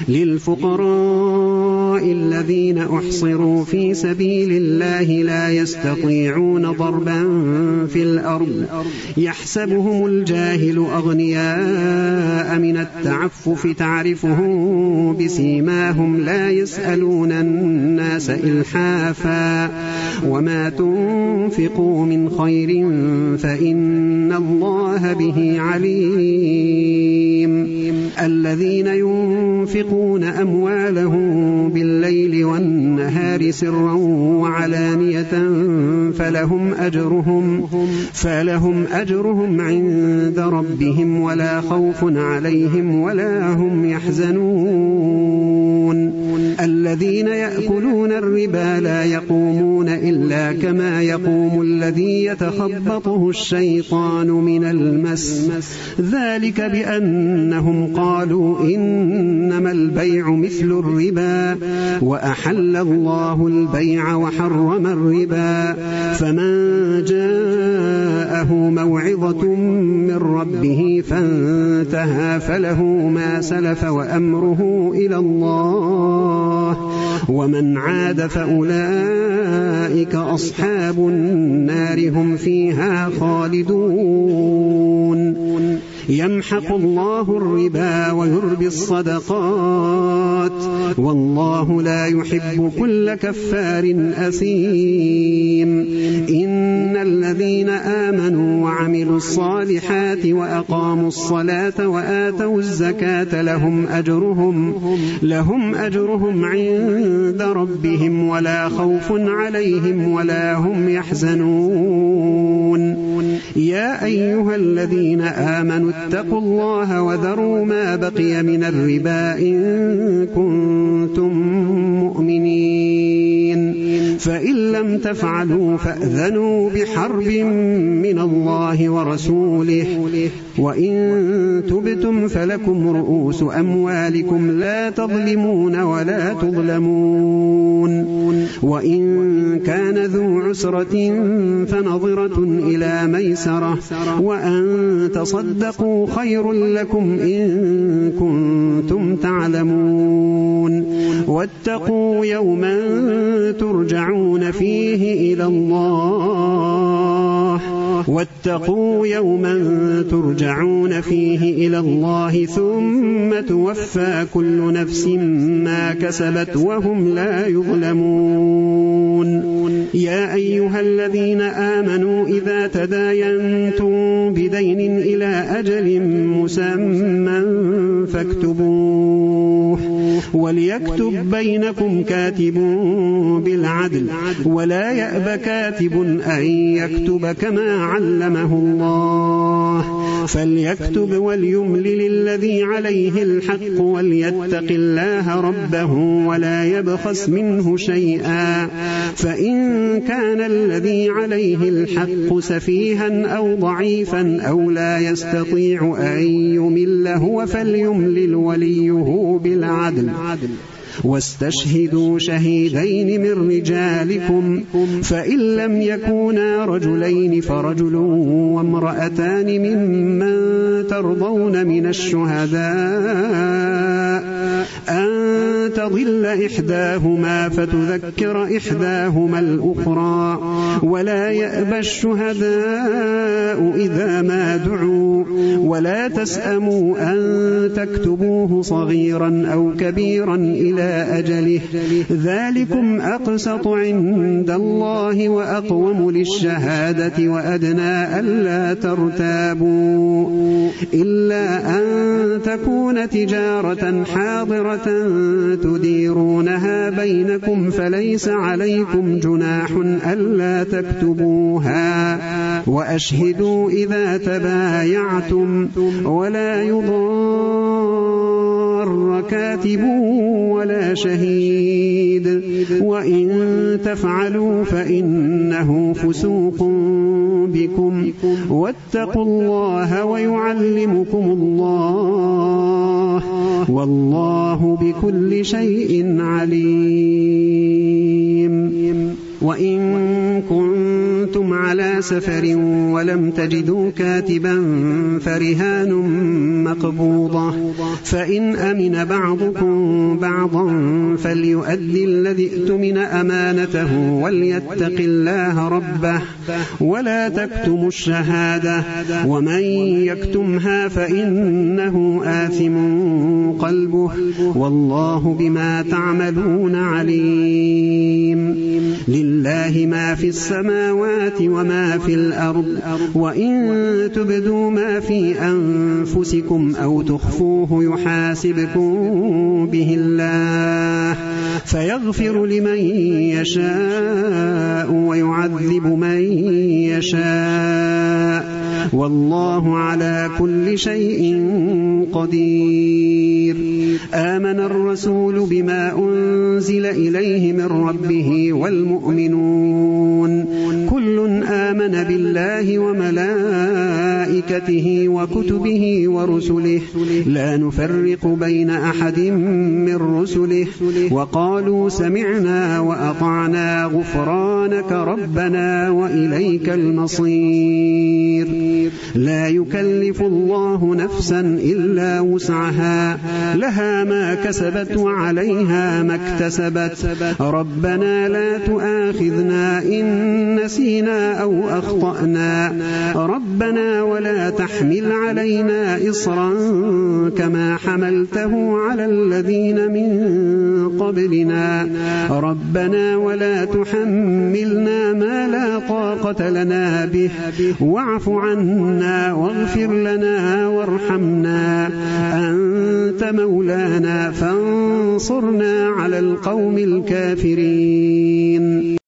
للفقراء الذين أحصروا في سبيل الله لا يستطيعون ضربا في الأرض يحسبهم الجاهل أغنياء من التعفف تعرفهم بسيماهم لا يسألون الناس إلحافا وما تنفقوا من خير فإن الله به عليم الذين ينفقون أموالهم بالليل والنهار سرا وعلانية فلهم أجرهم عند ربهم ولا خوف عليهم ولا هم يحزنون الذين يأكلون الربا لا يقومون إلا كما يقوم الذي يتخبطه الشيطان من المس ذلك بأنهم قالوا إنما البيع مثل الربا وأحل الله البيع وحرم الربا فمن جاءه موعظة من ربه فانتهى فله ما سلف وأمره إلى الله ومن عاد فأولئك أصحاب النار هم فيها خالدون يمحق الله الربا ويربي الصدقات والله لا يحب كل كفار أثيم. إن الذين آمنوا وعملوا الصالحات وأقاموا الصلاة وآتوا الزكاة لهم أجرهم عند ربهم ولا خوف عليهم ولا هم يحزنون. يا أيها الذين آمنوا اتقوا الله وذروا ما بقي من الربا إن كنتم مؤمنين، فإن لم تفعلوا فأذنوا بحرب من الله ورسوله، وإن تبتم فلكم رؤوس أموالكم لا تظلمون ولا تظلمون. وإن كان ذو عسرة فنظرة إلى ميسرة وأن تصدقوا خير لكم إن كنتم تعلمون. واتقوا يوما ترجعون فيه إلى الله ثم توفى كل نفس ما كسبت وهم لا يظلمون. يا أيها الذين آمنوا إذا تداينتم بدين إلى أجل مسمى فاكتبوه، وليكتب بينكم كاتب بالعدل ولا يأب كاتب أن يكتب كما علمه الله، فليكتب وليملل الذي عليه الحق وليتق الله ربه ولا يبخس منه شيئا، فإن كان الذي عليه الحق سفيها أو ضعيفا أو لا يستطيع أن يمل هو فليملل وليه بالعدل، واستشهدوا شهيدين من رجالكم، فإن لم يكونا رجلين فرجل وامرأتان ممن ترضون من الشهداء أن تضل إحداهما فتذكر إحداهما الأخرى، ولا يأبى الشهداء إذا ما دعوا، ولا تسأموا أن تكتبوه صغيرا أو كبيرا إلى أجله، ذلكم أقسط عند الله وأقوم للشهادة وأدنى ألا ترتابوا، إلا أن تكون تجارة حاضرة تديرونها بينكم فليس عليكم جناح ألا تكتبوها، وأشهدوا إذا تبايعتم، ولا يضار كاتب ولا شهيد، وإن تفعلوا فإنه فسوق بكم، واتقوا الله ويعلمكم الله، والله بكل شيء عليم. وإن كنتم على سفر ولم تجدوا كاتبا فرهان مقبوضة، فإن أمن بعضكم بعضا فليؤدي الذي اؤتمن أمانته وليتق الله ربه ولا تكتموا الشهادة، ومن يكتمها فإنه آثم قلبه، والله بما تعملون عليم. لله ما في السماوات وما في الأرض، وإن تبدوا ما في أنفسكم أو تخفوه يحاسبكم به الله، فيغفر لمن يشاء ويعذب من يشاء، والله على كل شيء قدير. آمن الرسول بما أنزل إليه من ربه والمؤمنون كل آمن بالله وملائكته وكتبه ورسله لا نفرق بين أحد من رسله، وقالوا سمعنا وأطعنا غفرانك ربنا وإليك المصير. لا يكلف الله نفسا إلا وسعها لها ما كسبت وعليها ما اكتسبت ربنا لا تؤاخذنا إن نسينا أو أخطأنا ربنا ولا تحمل علينا إصرا كما حملته على الذين من قبلنا ربنا ولا تحملنا ما لا طاقة لنا به واعف عنا واغفر لنا وارحمنا أنت مولانا فانصرنا على القوم الكافرين.